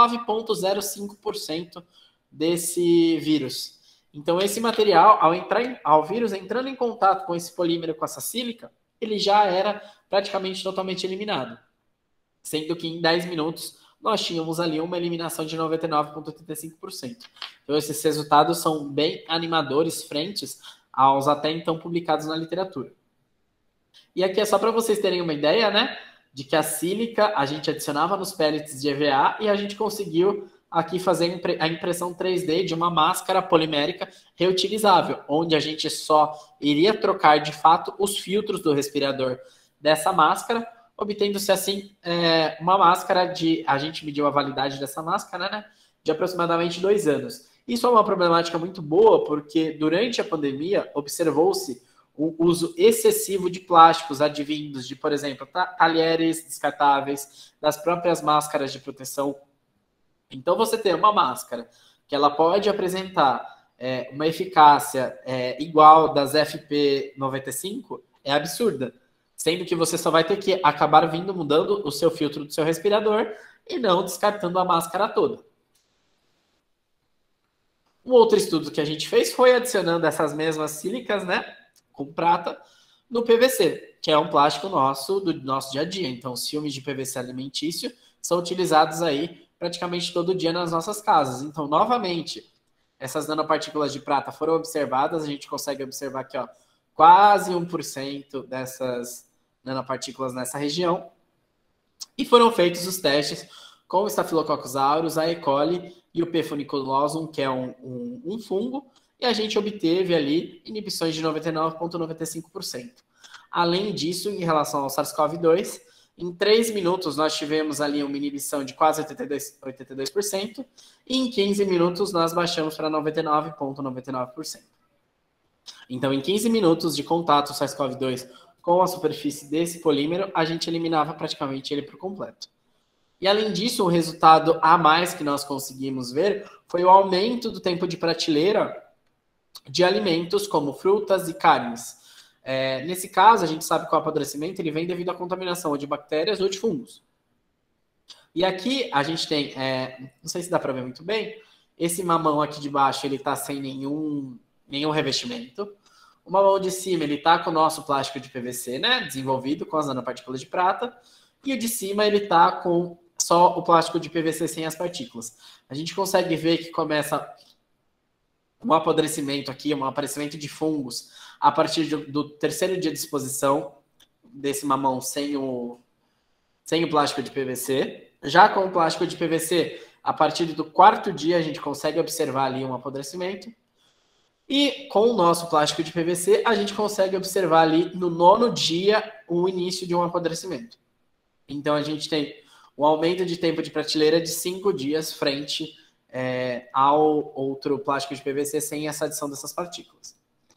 Speaker 2: 99,05% desse vírus. Então, esse material, ao vírus entrando em contato com esse polímero, com essa sílica, ele já era praticamente totalmente eliminado. Sendo que em 10 minutos, nós tínhamos ali uma eliminação de 99,85%. Então, esses resultados são bem animadores frentes aos até então publicados na literatura. E aqui é só para vocês terem uma ideia, né, de que a sílica a gente adicionava nos pellets de EVA e a gente conseguiu aqui fazer a impressão 3D de uma máscara polimérica reutilizável, onde a gente só iria trocar de fato os filtros do respirador dessa máscara, obtendo-se assim uma máscara a gente mediu a validade dessa máscara, né, de aproximadamente 2 anos. Isso é uma problemática muito boa, porque durante a pandemia observou-se o uso excessivo de plásticos advindos de, por exemplo, talheres descartáveis, das próprias máscaras de proteção. Então, você ter uma máscara que ela pode apresentar uma eficácia igual das FP95 é absurda, sendo que você só vai ter que acabar mudando o seu filtro do seu respirador e não descartando a máscara toda. Um outro estudo que a gente fez foi adicionando essas mesmas sílicas, né, com prata, no PVC, que é um plástico do nosso dia a dia. Então, os filmes de PVC alimentício são utilizados aí praticamente todo dia nas nossas casas. Então, novamente, essas nanopartículas de prata foram observadas, a gente consegue observar aqui, ó, quase 1% dessas nanopartículas nessa região. E foram feitos os testes com o Staphylococcus aureus, a E. coli e o P. funiculosum, que é um fungo, e a gente obteve ali inibições de 99,95%. Além disso, em relação ao SARS-CoV-2, em 3 minutos nós tivemos ali uma inibição de quase 82%, e em 15 minutos nós baixamos para 99,99%. Então, em 15 minutos de contato SARS-CoV-2 com a superfície desse polímero, a gente eliminava praticamente ele por completo. E além disso, o resultado a mais que nós conseguimos ver foi o aumento do tempo de prateleira de alimentos como frutas e carnes. Nesse caso, a gente sabe que o apodrecimento ele vem devido à contaminação ou de bactérias ou de fungos. E aqui a gente tem, não sei se dá para ver muito bem, esse mamão aqui de baixo ele está sem nenhum revestimento. O mamão de cima ele está com o nosso plástico de PVC, né, desenvolvido com as nanopartículas de prata. E o de cima ele está com só o plástico de PVC sem as partículas. A gente consegue ver que começa um apodrecimento aqui, um aparecimento de fungos a partir do terceiro dia de exposição desse mamão sem o plástico de PVC. Já com o plástico de PVC, a partir do quarto dia, a gente consegue observar ali um apodrecimento. E com o nosso plástico de PVC, a gente consegue observar ali no 9º dia o início de um apodrecimento. Então, a gente tem um aumento de tempo de prateleira de 5 dias frente ao outro plástico de PVC sem essa adição dessas partículas.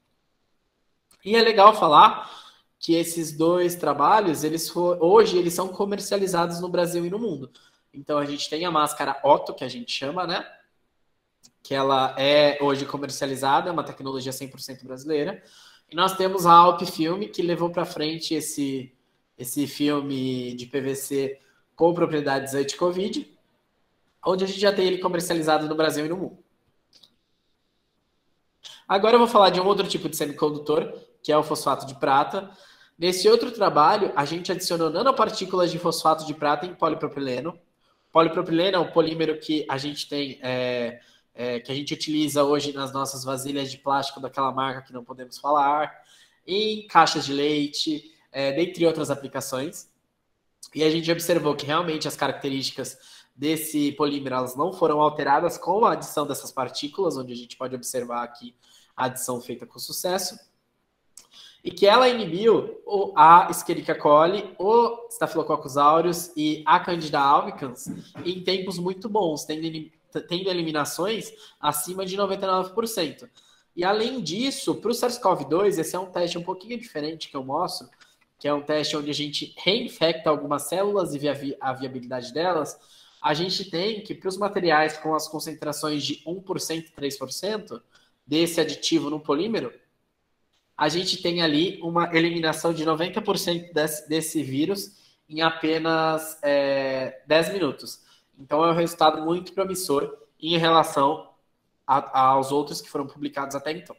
Speaker 2: E é legal falar que esses 2 trabalhos, hoje eles são comercializados no Brasil e no mundo. Então, a gente tem a máscara Otto, que a gente chama, né? Que ela é hoje comercializada, é uma tecnologia 100% brasileira. E nós temos a Alp Film, que levou para frente esse filme de PVC com propriedades anti-Covid, onde a gente já tem ele comercializado no Brasil e no mundo. Agora eu vou falar de um outro tipo de semicondutor, que é o fosfato de prata. Nesse outro trabalho, a gente adicionou nanopartículas de fosfato de prata em polipropileno. Polipropileno é um polímero que a gente tem, que a gente utiliza hoje nas nossas vasilhas de plástico daquela marca que não podemos falar, em caixas de leite, dentre outras aplicações. E a gente observou que realmente as características desse polímero elas não foram alteradas com a adição dessas partículas, onde a gente pode observar aqui a adição feita com sucesso, e que ela inibiu a Escherichia coli, o Staphylococcus aureus e a Candida albicans em tempos muito bons, tendo eliminações acima de 99%. E além disso, para o SARS-CoV-2, esse é um teste um pouquinho diferente que eu mostro, que é um teste onde a gente reinfecta algumas células e vê a viabilidade delas. A gente tem que, para os materiais com as concentrações de 1% e 3% desse aditivo no polímero, a gente tem ali uma eliminação de 90% desse vírus em apenas 10 minutos. Então, é um resultado muito promissor em relação aos outros que foram publicados até então.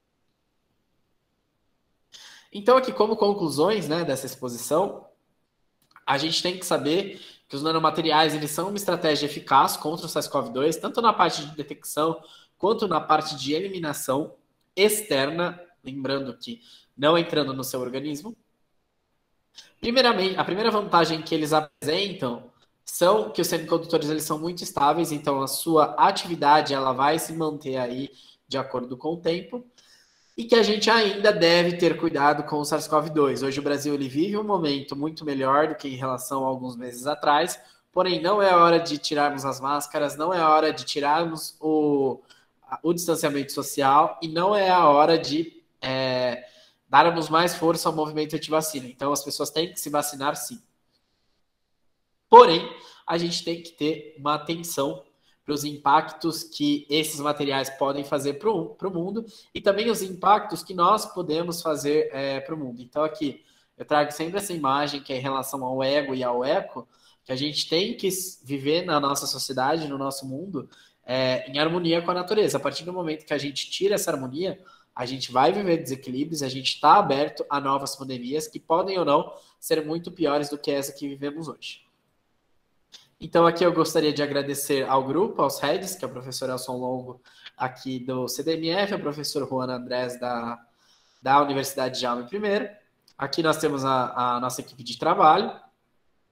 Speaker 2: Então, aqui, como conclusões, né, dessa exposição, a gente tem que saber que os nanomateriais eles são uma estratégia eficaz contra o SARS-CoV-2, tanto na parte de detecção quanto na parte de eliminação externa, lembrando que não entrando no seu organismo. Primeiramente, a primeira vantagem que eles apresentam são que os semicondutores eles são muito estáveis, então a sua atividade ela vai se manter aí de acordo com o tempo. E que a gente ainda deve ter cuidado com o SARS-CoV-2. Hoje o Brasil ele vive um momento muito melhor do que em relação a alguns meses atrás, porém não é hora de tirarmos as máscaras, não é hora de tirarmos o distanciamento social e não é a hora de darmos mais força ao movimento anti-vacina. Então as pessoas têm que se vacinar sim. Porém, a gente tem que ter uma atenção para os impactos que esses materiais podem fazer para o mundo e também os impactos que nós podemos fazer para o mundo. Então, aqui, eu trago sempre essa imagem que é em relação ao ego e ao eco, que a gente tem que viver na nossa sociedade, no nosso mundo, em harmonia com a natureza. A partir do momento que a gente tira essa harmonia, a gente vai viver desequilíbrios, a gente está aberto a novas pandemias que podem ou não ser muito piores do que essa que vivemos hoje. Então, aqui eu gostaria de agradecer ao grupo, aos heads, que é o professor Elson Longo, aqui do CDMF, o professor Juan Andrés, da Universidade Jaume I. Aqui nós temos a nossa equipe de trabalho.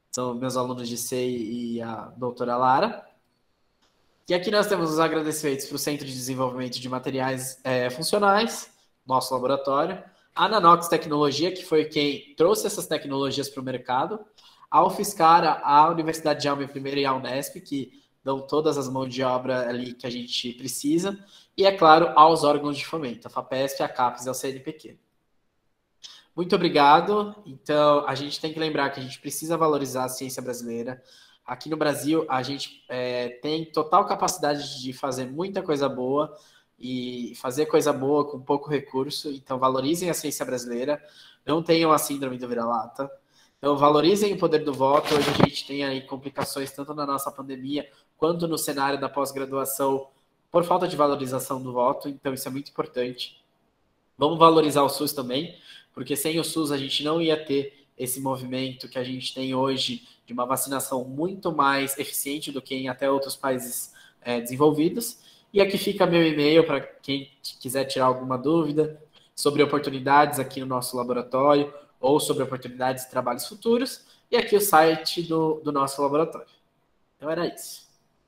Speaker 2: são meus alunos de SEI e a doutora Lara. E aqui nós temos os agradecimentos para o Centro de Desenvolvimento de Materiais Funcionais, nosso laboratório, a Nanox Tecnologia, que foi quem trouxe essas tecnologias para o mercado, a UFSCar, a Universidade de Jaume I e a Unesp, que dão todas as mãos de obra ali que a gente precisa, e, é claro, aos órgãos de fomento, a FAPESP, a CAPES e ao CNPq. Muito obrigado. Então, a gente tem que lembrar que a gente precisa valorizar a ciência brasileira. Aqui no Brasil, a gente tem total capacidade de fazer muita coisa boa e fazer coisa boa com pouco recurso. Então, valorizem a ciência brasileira. Não tenham a síndrome do vira-lata. Então, valorizem o poder do voto. Hoje a gente tem aí complicações tanto na nossa pandemia quanto no cenário da pós-graduação por falta de valorização do voto. Então, isso é muito importante. Vamos valorizar o SUS também, porque sem o SUS a gente não ia ter esse movimento que a gente tem hoje de uma vacinação muito mais eficiente do que em até outros países desenvolvidos. E aqui fica meu e-mail para quem quiser tirar alguma dúvida sobre oportunidades aqui no nosso laboratório ou sobre oportunidades de trabalhos futuros. E aqui o site do nosso laboratório. Então era isso.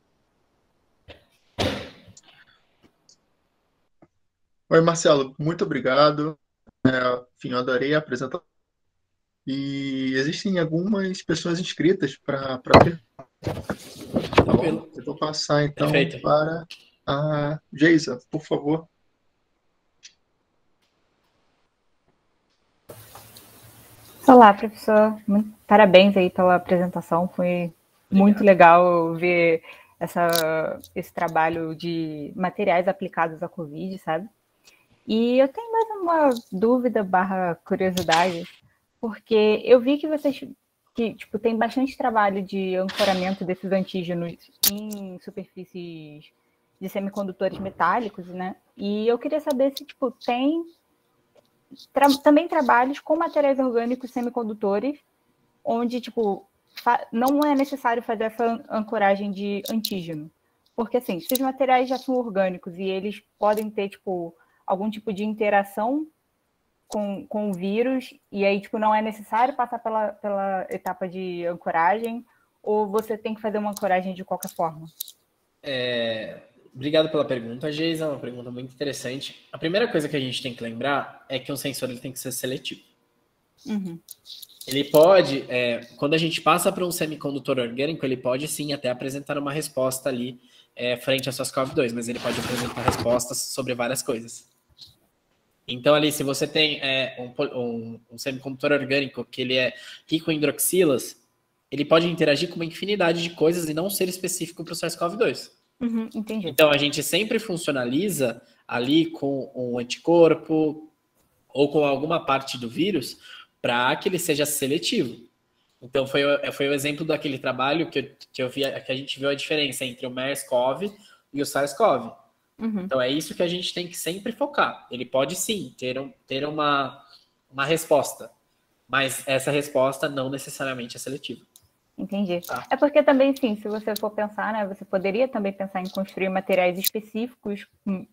Speaker 1: Oi, Marcelo, muito obrigado. Enfim, eu adorei a apresentação. E existem algumas pessoas inscritas para perguntar. Tá bom? Eu vou passar então
Speaker 2: Perfeito.
Speaker 1: para a Geisa, por favor.
Speaker 3: Olá, professor. Parabéns aí pela apresentação. Foi muito legal ver esse trabalho de materiais aplicados à Covid, sabe? E eu tenho mais uma dúvida / curiosidade, porque eu vi que vocês tem bastante trabalho de ancoramento desses antígenos em superfícies de semicondutores metálicos, né? E eu queria saber se tem também trabalhos com materiais orgânicos semicondutores, onde não é necessário fazer essa ancoragem de antígeno. Porque assim, se os materiais já são orgânicos e eles podem ter algum tipo de interação com o vírus, e aí não é necessário passar pela etapa de ancoragem, ou você tem que fazer uma ancoragem de qualquer forma?
Speaker 2: Obrigado pela pergunta, Geisa, é uma pergunta muito interessante. A primeira coisa que a gente tem que lembrar é que um sensor ele tem que ser seletivo.
Speaker 3: Uhum.
Speaker 2: Ele pode, quando a gente passa para um semicondutor orgânico, ele pode sim até apresentar uma resposta ali frente a SARS-CoV-2, mas ele pode apresentar respostas sobre várias coisas. Então ali, se você tem um semicondutor orgânico que ele é rico em hidroxilas, ele pode interagir com uma infinidade de coisas e não ser específico para o SARS-CoV-2.
Speaker 3: Uhum, entendi.
Speaker 2: Então, a gente sempre funcionaliza ali com um anticorpo ou com alguma parte do vírus para que ele seja seletivo. Então, foi o exemplo daquele trabalho que a gente viu a diferença entre o MERS-CoV e o SARS-CoV.
Speaker 3: Uhum.
Speaker 2: Então, é isso que a gente tem que sempre focar. Ele pode, sim, ter uma resposta, mas essa resposta não necessariamente é seletiva.
Speaker 3: Entendi. É porque também, sim, se você for pensar, né, você poderia também pensar em construir materiais específicos,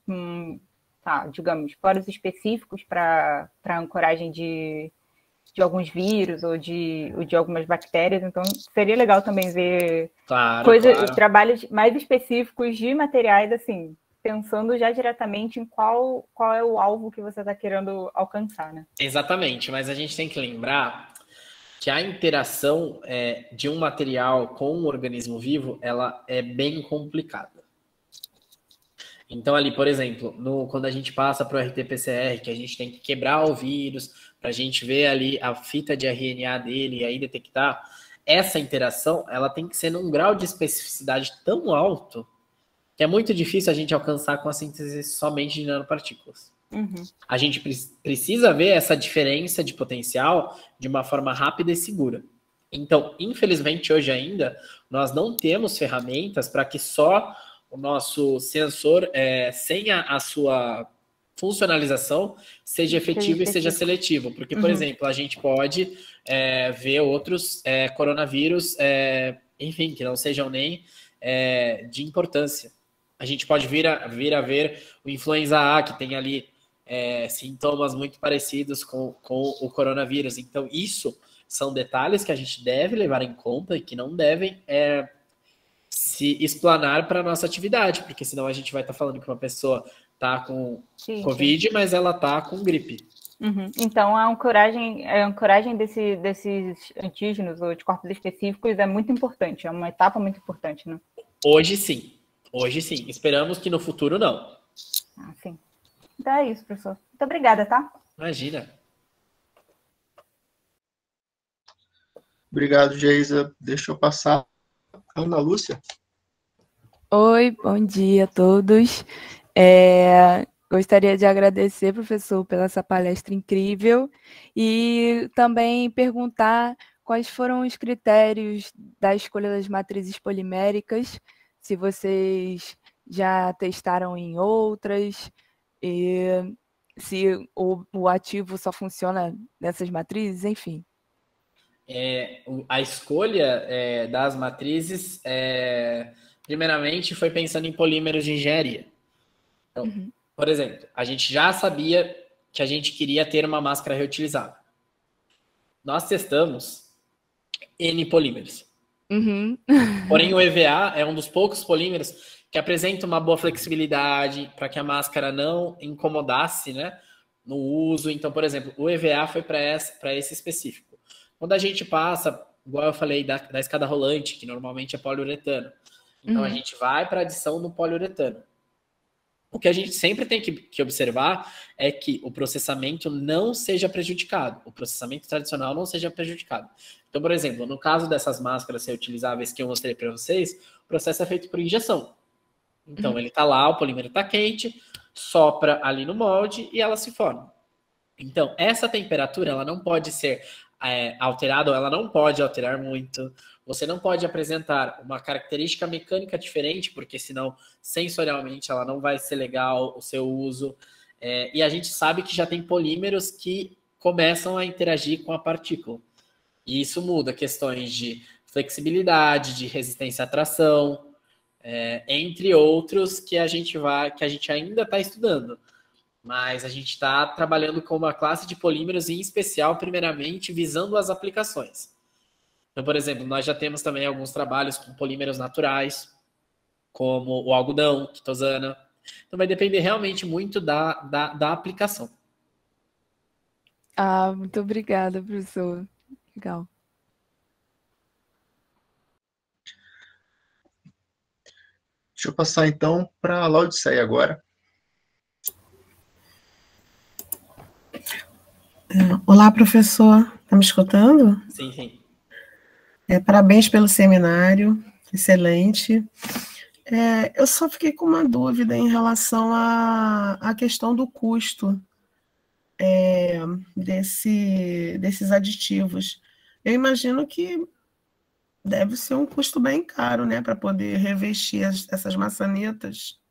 Speaker 3: digamos, poros específicos para ancoragem de alguns vírus ou de algumas bactérias. Então, seria legal também ver trabalhos mais específicos de materiais, assim, pensando já diretamente em qual é o alvo que você está querendo alcançar, né?
Speaker 2: Exatamente, mas a gente tem que lembrar que a interação de um material com um organismo vivo, ela é bem complicada. Então ali, por exemplo, quando a gente passa para o RT-PCR, que a gente tem que quebrar o vírus, para a gente ver ali a fita de RNA dele e aí detectar, essa interação, ela tem que ser num grau de especificidade tão alto que é muito difícil a gente alcançar com a síntese somente de nanopartículas.
Speaker 3: Uhum.
Speaker 2: A gente precisa ver essa diferença de potencial de uma forma rápida e segura. Então, infelizmente, hoje ainda, nós não temos ferramentas para que só o nosso sensor, sem a sua funcionalização, seja efetivo e seja seletivo. Porque, por exemplo, a gente pode ver outros coronavírus, enfim, que não sejam nem de importância. A gente pode vir a ver o influenza A, que tem ali sintomas muito parecidos com o coronavírus. Então, isso são detalhes que a gente deve levar em conta e que não devem se explanar para a nossa atividade, porque senão a gente vai estar falando que uma pessoa está com Covid, mas ela está com gripe.
Speaker 3: Uhum. Então, a ancoragem desses antígenos ou de corpos específicos é muito importante, é uma etapa muito importante, né?
Speaker 2: Hoje sim. Esperamos que no futuro não.
Speaker 3: Sim. Então é isso, professor. Muito obrigada, tá?
Speaker 2: Imagina.
Speaker 1: Obrigado, Geisa. Deixa eu passar a Ana Lúcia.
Speaker 4: Oi, bom dia a todos. Gostaria de agradecer, professor, pela essa palestra incrível e também perguntar quais foram os critérios da escolha das matrizes poliméricas, se vocês já testaram em outras, e se o ativo só funciona nessas matrizes, enfim.
Speaker 2: A escolha das matrizes, primeiramente, foi pensando em polímeros de engenharia. Então, por exemplo, a gente já sabia que a gente queria ter uma máscara reutilizável. Nós testamos N polímeros. Porém, o EVA é um dos poucos polímeros que apresenta uma boa flexibilidade para que a máscara não incomodasse, né, no uso. Então, por exemplo, o EVA foi para esse específico. Quando a gente passa, igual eu falei, da escada rolante, que normalmente é poliuretano. Então, a gente vai para a adição do poliuretano. O que a gente sempre tem que observar é que o processamento não seja prejudicado. O processamento tradicional não seja prejudicado. Então, por exemplo, no caso dessas máscaras reutilizáveis que eu mostrei para vocês, o processo é feito por injeção. Então, ele está lá, o polímero está quente, sopra ali no molde e ela se forma. Então, essa temperatura ela não pode ser alterada, ou ela não pode alterar muito. Você não pode apresentar uma característica mecânica diferente, porque senão, sensorialmente, ela não vai ser legal o seu uso. E a gente sabe que já tem polímeros que começam a interagir com a partícula. E isso muda questões de flexibilidade, de resistência à tração, entre outros que a gente ainda está estudando. Mas a gente está trabalhando com uma classe de polímeros, em especial, primeiramente, visando as aplicações. Então, por exemplo, nós já temos também alguns trabalhos com polímeros naturais, como o algodão, quitosana. Então, vai depender realmente muito da aplicação.
Speaker 4: Muito obrigada, professor. Legal.
Speaker 1: Deixa eu passar, então, para a Laudiceia agora.
Speaker 5: Olá, professor. Está me escutando?
Speaker 2: Sim, sim.
Speaker 5: Parabéns pelo seminário, excelente. Eu só fiquei com uma dúvida em relação à questão do custo desses aditivos. Eu imagino que deve ser um custo bem caro, né, para poder revestir essas maçanetas.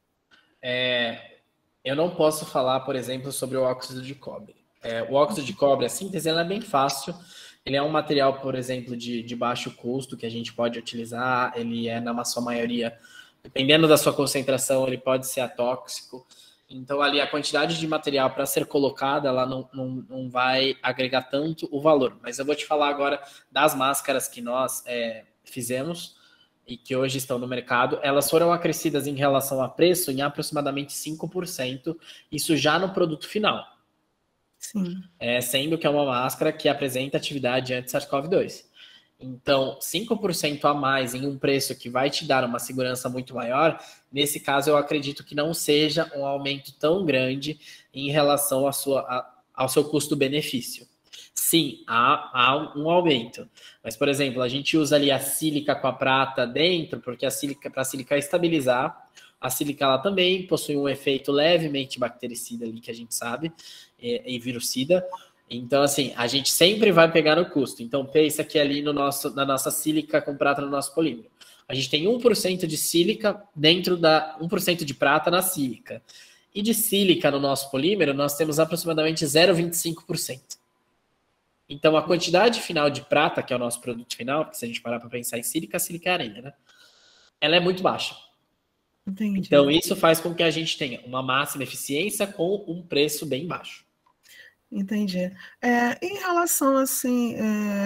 Speaker 2: Eu não posso falar, por exemplo, sobre o óxido de cobre. O óxido de cobre, a síntese, ela é bem fácil. Ele é um material, por exemplo, de baixo custo que a gente pode utilizar. Ele é, na sua maioria, dependendo da sua concentração, ele pode ser atóxico. Então, ali, a quantidade de material para ser colocada, ela não vai agregar tanto o valor. Mas eu vou te falar agora das máscaras que nós fizemos e que hoje estão no mercado. Elas foram acrescidas em relação a preço em aproximadamente 5%, isso já no produto final.
Speaker 5: Sim.
Speaker 2: Sendo que é uma máscara que apresenta atividade anti-SARS-CoV-2. Então, 5% a mais em um preço que vai te dar uma segurança muito maior, nesse caso eu acredito que não seja um aumento tão grande em relação ao seu custo-benefício. Sim, há um aumento. Mas, por exemplo, a gente usa ali a sílica com a prata dentro, porque para a sílica estabilizar, a sílica ela também possui um efeito levemente bactericida ali, que a gente sabe, e virucida. Então, assim, a gente sempre vai pegar no custo. Então, pensa que ali na nossa sílica com prata no nosso polímero. A gente tem 1% de sílica dentro 1% de prata na sílica. E de sílica no nosso polímero, nós temos aproximadamente 0,25%. Então, a quantidade final de prata, que é o nosso produto final, porque se a gente parar para pensar em sílica, a sílica é areia, né? Ela é muito baixa.
Speaker 5: Entendi.
Speaker 2: Então, isso faz com que a gente tenha uma máxima eficiência com um preço bem baixo.
Speaker 5: Entendi. Em relação, assim,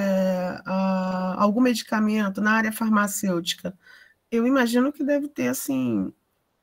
Speaker 5: a algum medicamento na área farmacêutica, eu imagino que deve ter, assim,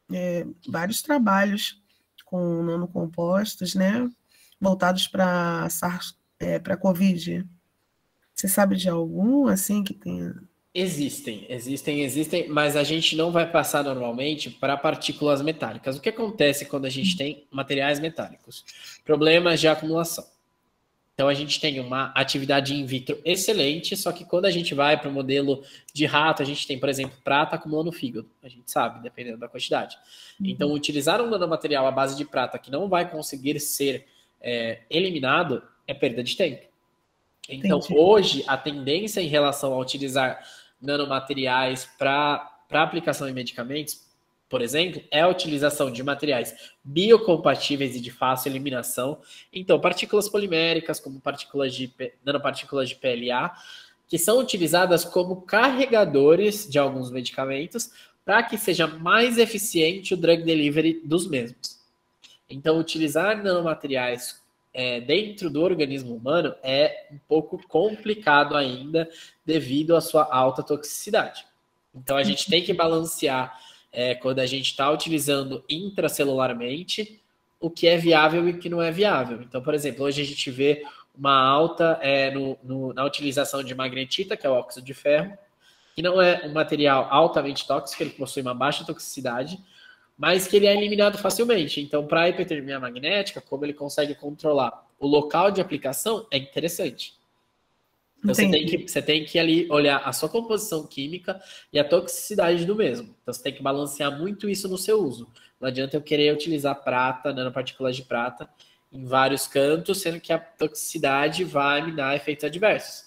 Speaker 5: vários trabalhos com nanocompostos, né, voltados para para COVID. Você sabe de algum, assim, que tenha...
Speaker 2: Existem, mas a gente não vai passar normalmente para partículas metálicas. O que acontece quando a gente tem materiais metálicos? Problemas de acumulação. Então a gente tem uma atividade in vitro excelente, só que quando a gente vai para o modelo de rato, a gente tem, por exemplo, prata acumulando fígado. A gente sabe, dependendo da quantidade. Então, utilizar um nanomaterial à base de prata que não vai conseguir ser eliminado é perda de tempo. Então,
Speaker 5: Entendi.
Speaker 2: hoje, a tendência em relação a utilizar nanomateriais para aplicação em medicamentos, por exemplo, é a utilização de materiais biocompatíveis e de fácil eliminação. Então, partículas poliméricas, como nanopartículas de PLA, que são utilizadas como carregadores de alguns medicamentos para que seja mais eficiente o drug delivery dos mesmos. Então, utilizar nanomateriais dentro do organismo humano é um pouco complicado ainda devido à sua alta toxicidade. Então, a gente tem que balancear quando a gente está utilizando intracelularmente o que é viável e o que não é viável. Então, por exemplo, hoje a gente vê uma alta na utilização de magnetita, que é o óxido de ferro, que não é um material altamente tóxico, ele possui uma baixa toxicidade, mas que ele é eliminado facilmente. Então, para a hipertermia magnética, como ele consegue controlar o local de aplicação, é interessante. Então, você tem que ali olhar a sua composição química e a toxicidade do mesmo. Então, você tem que balancear muito isso no seu uso. Não adianta eu querer utilizar prata, nanopartículas de prata, em vários cantos, sendo que a toxicidade vai me dar efeitos adversos.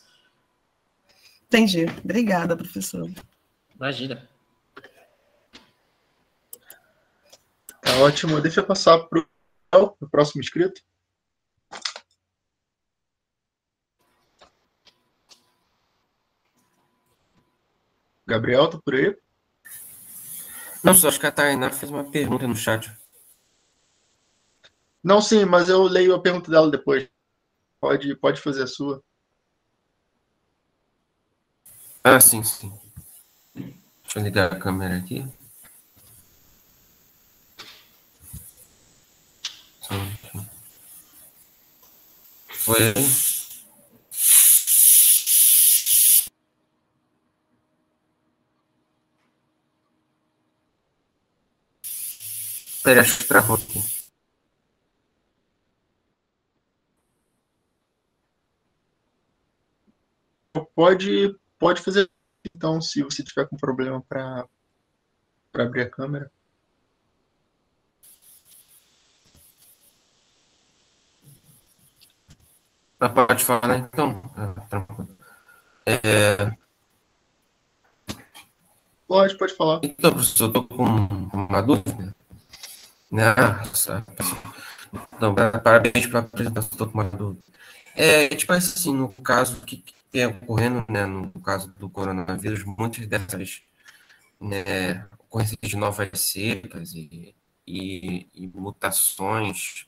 Speaker 5: Entendi. Obrigada, professor.
Speaker 2: Imagina.
Speaker 1: Tá ótimo. Deixa eu passar para o próximo inscrito. Gabriel, tá por aí?
Speaker 6: Não, só acho que a Tainá fez uma pergunta no chat.
Speaker 1: Não, sim, mas eu leio a pergunta dela depois. Pode fazer a sua.
Speaker 6: Ah, sim, sim. Deixa eu ligar a câmera aqui. Foi. Peraí, acho que travou aqui.
Speaker 1: Pode fazer, então, se você tiver com problema para abrir a câmera.
Speaker 6: Pode falar, então. Tranquilo.
Speaker 1: Pode falar.
Speaker 6: Então, professor, eu estou com uma dúvida. Não, parabéns pela apresentação, estou com uma dúvida. Tipo assim, no caso que tem ocorrendo, né, no caso do coronavírus, muitas dessas, né, ocorrências de novas cepas e mutações,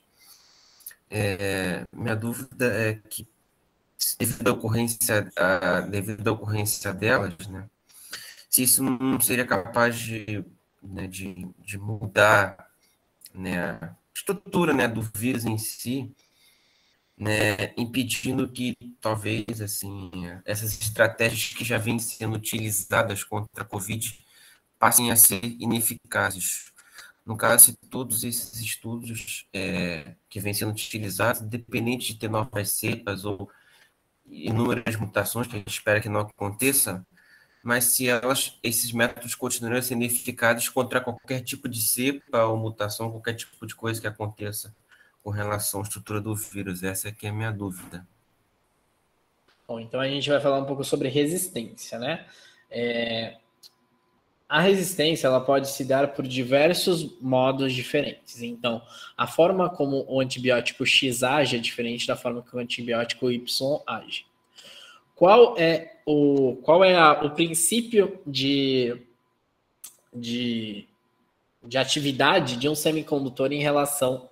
Speaker 6: minha dúvida é que, devido à ocorrência delas, né, se isso não seria capaz né, de mudar, né, a estrutura, né, do vírus em si, né, impedindo que talvez assim essas estratégias que já vêm sendo utilizadas contra a Covid passem a ser ineficazes. No caso, se todos esses estudos que vêm sendo utilizados, independente de ter novas cepas ou inúmeras mutações, que a gente espera que não aconteça, mas se esses métodos continuarem sendo eficazes contra qualquer tipo de cepa ou mutação, qualquer tipo de coisa que aconteça com relação à estrutura do vírus. Essa aqui é a minha dúvida.
Speaker 2: Bom, então a gente vai falar um pouco sobre resistência, né? A resistência ela pode se dar por diversos modos diferentes. Então, a forma como o antibiótico X age é diferente da forma que o antibiótico Y age. Qual é o princípio de de atividade de um semicondutor em relação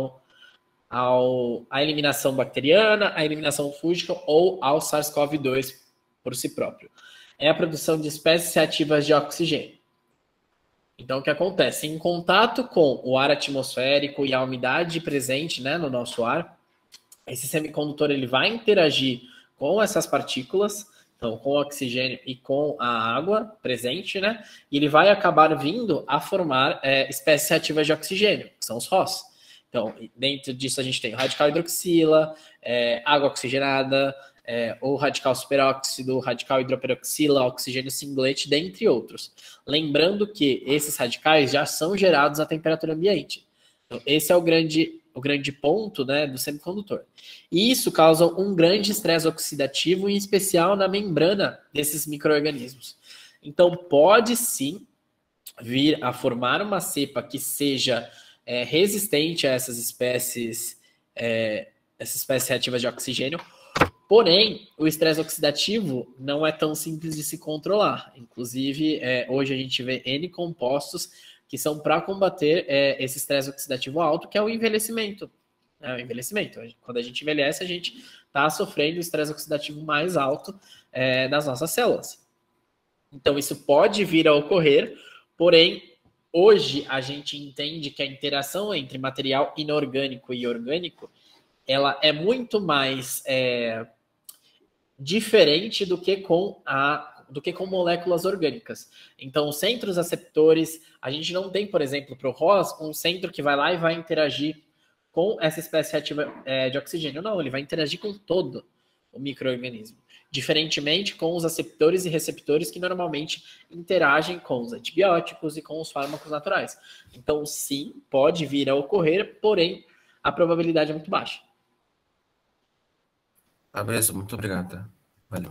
Speaker 2: à eliminação bacteriana, à eliminação fúngica ou ao SARS-CoV-2 por si próprio. É a produção de espécies reativas de oxigênio. Então, o que acontece? Em contato com o ar atmosférico e a umidade presente, né, no nosso ar, esse semicondutor ele vai interagir com essas partículas, então com o oxigênio e com a água presente, né, e ele vai acabar vindo a formar espécies reativas de oxigênio, que são os ROS. Então, dentro disso a gente tem o radical hidroxila, água oxigenada, ou radical superóxido, radical hidroperoxila, oxigênio singlet, dentre outros. Lembrando que esses radicais já são gerados à temperatura ambiente. Então, esse é o grande ponto, né, do semicondutor. E isso causa um grande estresse oxidativo, em especial na membrana desses micro-organismos. Então, pode sim vir a formar uma cepa que seja resistente a essas espécies reativas de oxigênio. Porém, o estresse oxidativo não é tão simples de se controlar. Inclusive, hoje a gente vê N compostos que são para combater esse estresse oxidativo alto, que é o envelhecimento. O envelhecimento. Quando a gente envelhece, a gente está sofrendo o estresse oxidativo mais alto das nossas células. Então, isso pode vir a ocorrer, porém, hoje a gente entende que a interação entre material inorgânico e orgânico ela é muito mais diferente do que com moléculas orgânicas. Então, os centros aceptores, a gente não tem, por exemplo, para o ROS, um centro que vai lá e vai interagir com essa espécie reativa de oxigênio. Não, ele vai interagir com todo o micro-organismo. Diferentemente com os aceptores e receptores que normalmente interagem com os antibióticos e com os fármacos naturais. Então, sim, pode vir a ocorrer, porém, a probabilidade é muito baixa.
Speaker 6: Beleza, muito obrigado. Tá? Valeu.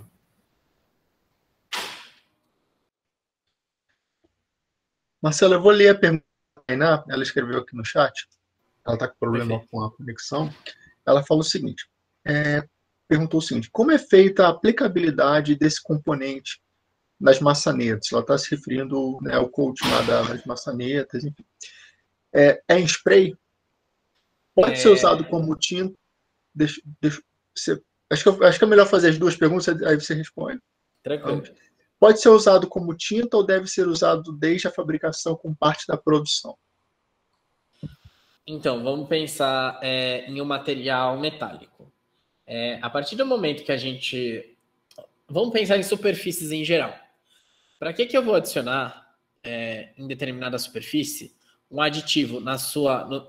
Speaker 1: Marcelo, eu vou ler a pergunta da Tainá, ela escreveu aqui no chat, ela está com problema
Speaker 2: Perfeito.
Speaker 1: com a conexão. Ela falou o seguinte, perguntou o seguinte, como é feita a aplicabilidade desse componente nas maçanetas? Ela está se referindo, né, ao coating lá das maçanetas, enfim. Em spray? Pode ser usado como tinta? Acho que é melhor fazer as duas perguntas, aí você responde.
Speaker 2: Tranquilo.
Speaker 1: Pode ser usado como tinta ou deve ser usado desde a fabricação com parte da produção?
Speaker 2: Então, vamos pensar em um material metálico. A partir do momento que a gente... Vamos pensar em superfícies em geral. Para que eu vou adicionar em determinada superfície um aditivo na sua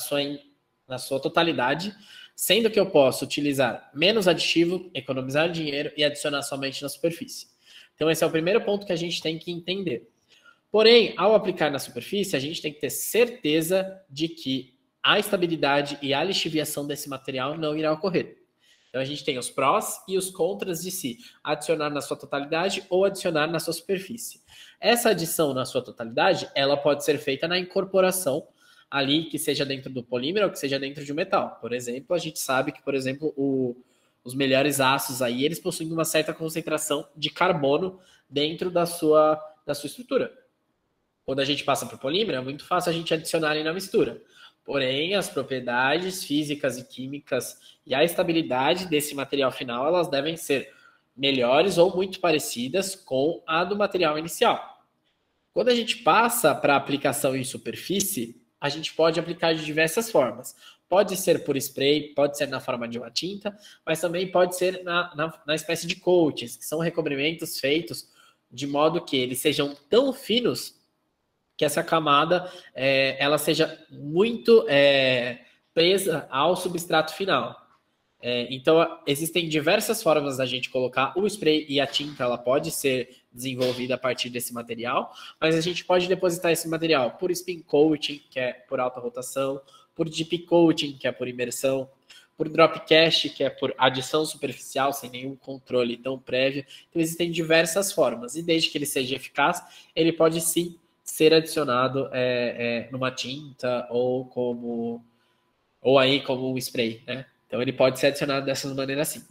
Speaker 2: totalidade, sendo que eu posso utilizar menos aditivo, economizar dinheiro e adicionar somente na superfície. Então, esse é o primeiro ponto que a gente tem que entender. Porém, ao aplicar na superfície, a gente tem que ter certeza de que a estabilidade e a lixiviação desse material não irá ocorrer. Então, a gente tem os prós e os contras de se adicionar na sua totalidade ou adicionar na sua superfície. Essa adição na sua totalidade, ela pode ser feita na incorporação ali, que seja dentro do polímero ou que seja dentro de um metal. Por exemplo, a gente sabe que, por exemplo, os melhores aços aí, eles possuem uma certa concentração de carbono dentro da sua estrutura. Quando a gente passa para o polímero, é muito fácil a gente adicionar ali na mistura. Porém, as propriedades físicas e químicas e a estabilidade desse material final, elas devem ser melhores ou muito parecidas com a do material inicial. Quando a gente passa para a aplicação em superfície, a gente pode aplicar de diversas formas. Pode ser por spray, pode ser na forma de uma tinta, mas também pode ser na espécie de coatings, que são recobrimentos feitos de modo que eles sejam tão finos que essa camada ela seja muito presa ao substrato final. Então, existem diversas formas da gente colocar o spray e a tinta, ela pode ser desenvolvida a partir desse material, mas a gente pode depositar esse material por spin coating, que é por alta rotação, por deep coating, que é por imersão, por drop cast, que é por adição superficial, sem nenhum controle tão prévio. Então, existem diversas formas, e desde que ele seja eficaz, ele pode sim ser adicionado numa tinta ou aí como um spray, né? Então, ele pode ser adicionado dessas maneiras sim.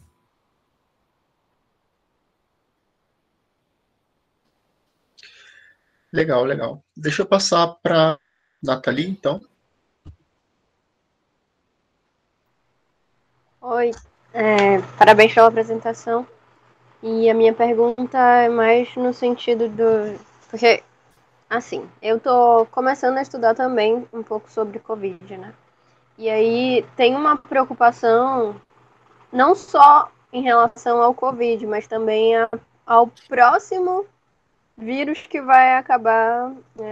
Speaker 1: Legal, legal. Deixa eu passar para Nathalie, então.
Speaker 7: Oi, parabéns pela apresentação. E a minha pergunta é mais no sentido do... Porque, assim, eu tô começando a estudar também um pouco sobre Covid, né? E aí tem uma preocupação não só em relação ao Covid, mas também ao próximo vírus que vai acabar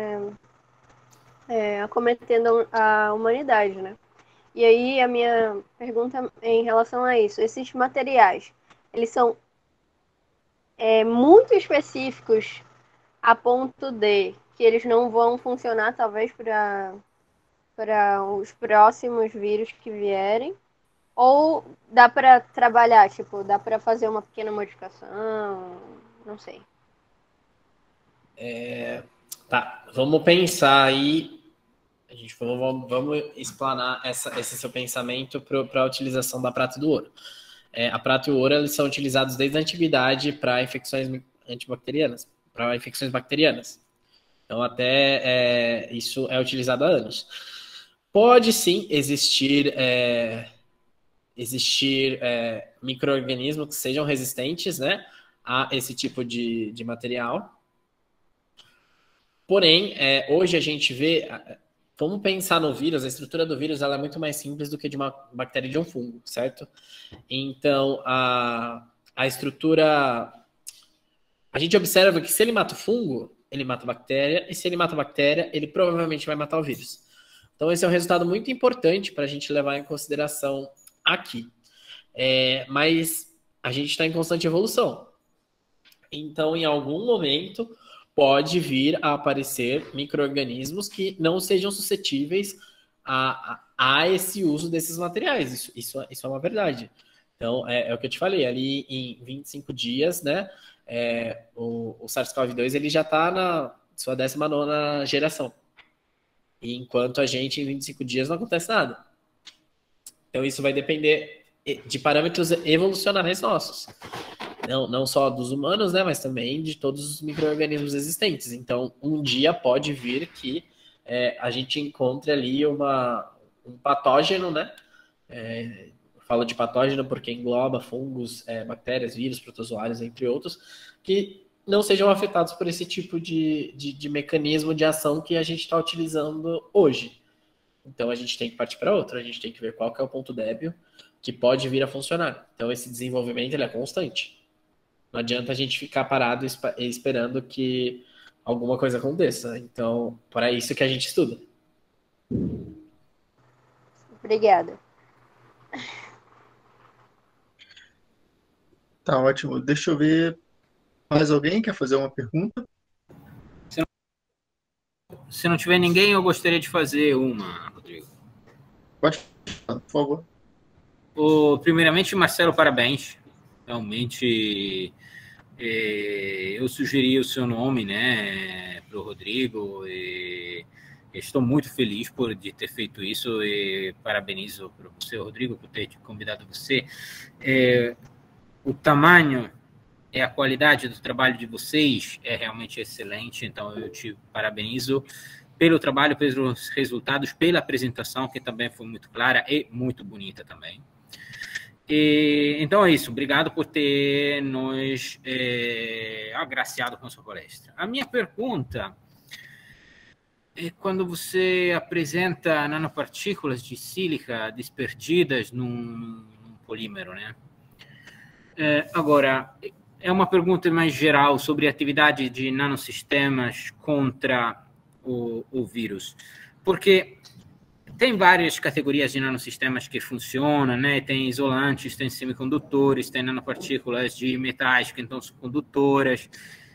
Speaker 7: acometendo a humanidade, né? E aí a minha pergunta é em relação a isso. Esses materiais, eles são muito específicos a ponto de que eles não vão funcionar, talvez, para os próximos vírus que vierem? Ou dá para trabalhar, tipo, dá para fazer uma pequena modificação? Não sei.
Speaker 2: Tá, vamos pensar aí. Vamos explanar esse seu pensamento para a utilização da prata e do ouro. A prata e o ouro eles são utilizados desde a antiguidade para infecções antibacterianas, para infecções bacterianas. Então, até isso é utilizado há anos. Pode sim existir micro-organismos que sejam resistentes, né, a esse tipo de material. Porém, hoje a gente vê... Vamos pensar no vírus, a estrutura do vírus ela é muito mais simples do que de uma bactéria e de um fungo, certo? Então, a estrutura... A gente observa que se ele mata o fungo, ele mata a bactéria, e se ele mata a bactéria, ele provavelmente vai matar o vírus. Então, esse é um resultado muito importante para a gente levar em consideração aqui. Mas a gente está em constante evolução. Então, em algum momento, pode vir a aparecer micro-organismos que não sejam suscetíveis a esse uso desses materiais. Isso é uma verdade. Então, é o que eu te falei, ali em 25 dias, né, o SARS-CoV-2 ele já está na sua 19ª geração. E enquanto a gente, em 25 dias, não acontece nada. Então, isso vai depender de parâmetros evolucionários nossos. Não só dos humanos, né, mas também de todos os micro-organismos existentes. Então, um dia pode vir que a gente encontre ali um patógeno, né? Eu falo de patógeno porque engloba fungos, bactérias, vírus, protozoários, entre outros, que não sejam afetados por esse tipo de mecanismo de ação que a gente está utilizando hoje. Então, a gente tem que partir para outro, a gente tem que ver qual que é o ponto débil que pode vir a funcionar. Então, esse desenvolvimento ele é constante. Não adianta a gente ficar parado esperando que alguma coisa aconteça. Então, para isso que a gente estuda.
Speaker 7: Obrigada.
Speaker 1: Tá ótimo. Deixa eu ver. Mais alguém quer fazer uma pergunta?
Speaker 8: Se não tiver ninguém, eu gostaria de fazer uma, Rodrigo.
Speaker 1: Pode falar, por favor.
Speaker 8: Primeiramente, Marcelo, parabéns. Realmente, eu sugeri o seu nome, né, para o Rodrigo. Estou muito feliz de ter feito isso e parabenizo para você, Rodrigo, por ter convidado você. O tamanho e a qualidade do trabalho de vocês é realmente excelente, então eu te parabenizo pelo trabalho, pelos resultados, pela apresentação, que também foi muito clara e muito bonita também. Então é isso, obrigado por ter nos agraciado com sua palestra. A minha pergunta é quando você apresenta nanopartículas de sílica disperdidas num polímero, né? Agora, é uma pergunta mais geral sobre a atividade de nanosistemas contra o vírus, porque tem várias categorias de nanosistemas que funcionam, né? Tem isolantes, tem semicondutores, tem nanopartículas de metais que então são condutoras.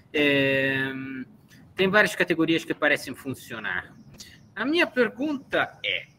Speaker 8: Tem várias categorias que parecem funcionar. A minha pergunta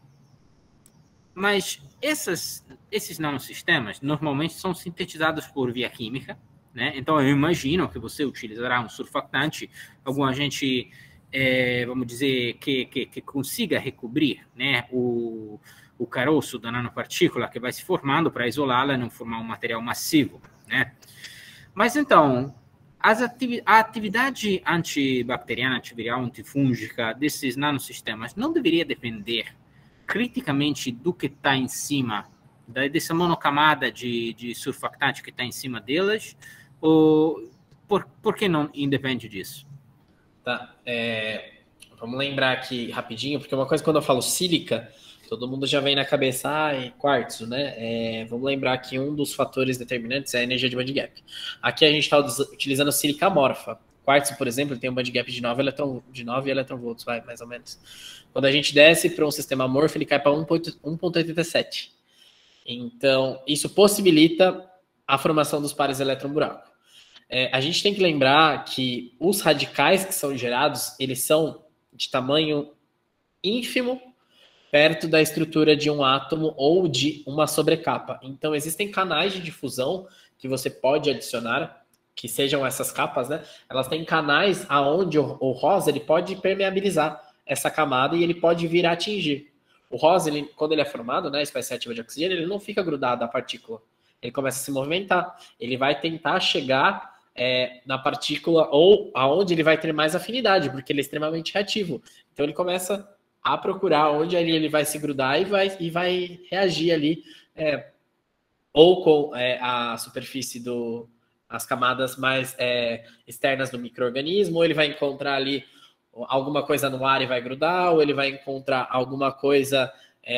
Speaker 8: mas esses nanosistemas normalmente são sintetizados por via química, né? Então eu imagino que você utilizará um surfactante, algum agente, vamos dizer, que consiga recobrir, né, o caroço da nanopartícula que vai se formando para isolá-la e não formar um material massivo, né? Mas então, a atividade antibacteriana, antiviral, antifúngica desses nanosistemas não deveria depender criticamente do que está em cima, dessa monocamada de surfactante que está em cima delas, ou por que não independe disso?
Speaker 2: Tá, vamos lembrar aqui rapidinho, porque uma coisa quando eu falo sílica, todo mundo já vem na cabeça, quartzo, né? Vamos lembrar que um dos fatores determinantes é a energia de band gap. Aqui a gente está utilizando sílica amorfa. Quartzo, por exemplo, tem um band gap de 9 eletronvolts, mais ou menos. Quando a gente desce para um sistema amorfo, ele cai para 1,87. Então, isso possibilita a formação dos pares elétron-buraco. A gente tem que lembrar que os radicais que são gerados, eles são de tamanho ínfimo, perto da estrutura de um átomo ou de uma sobrecapa. Então, existem canais de difusão que você pode adicionar, que sejam essas capas, né? Elas têm canais aonde o rosa ele pode permeabilizar essa camada e ele pode vir a atingir. O rosa, quando ele é formado, né, a espécie ativa de oxigênio, ele não fica grudado à partícula. Ele começa a se movimentar. Ele vai tentar chegar na partícula ou aonde ele vai ter mais afinidade, porque ele é extremamente reativo. Então, ele começa a procurar onde ali ele vai se grudar e vai reagir ali, ou com a superfície as camadas mais externas do micro-organismo, ou ele vai encontrar ali alguma coisa no ar e vai grudar, ou ele vai encontrar alguma coisa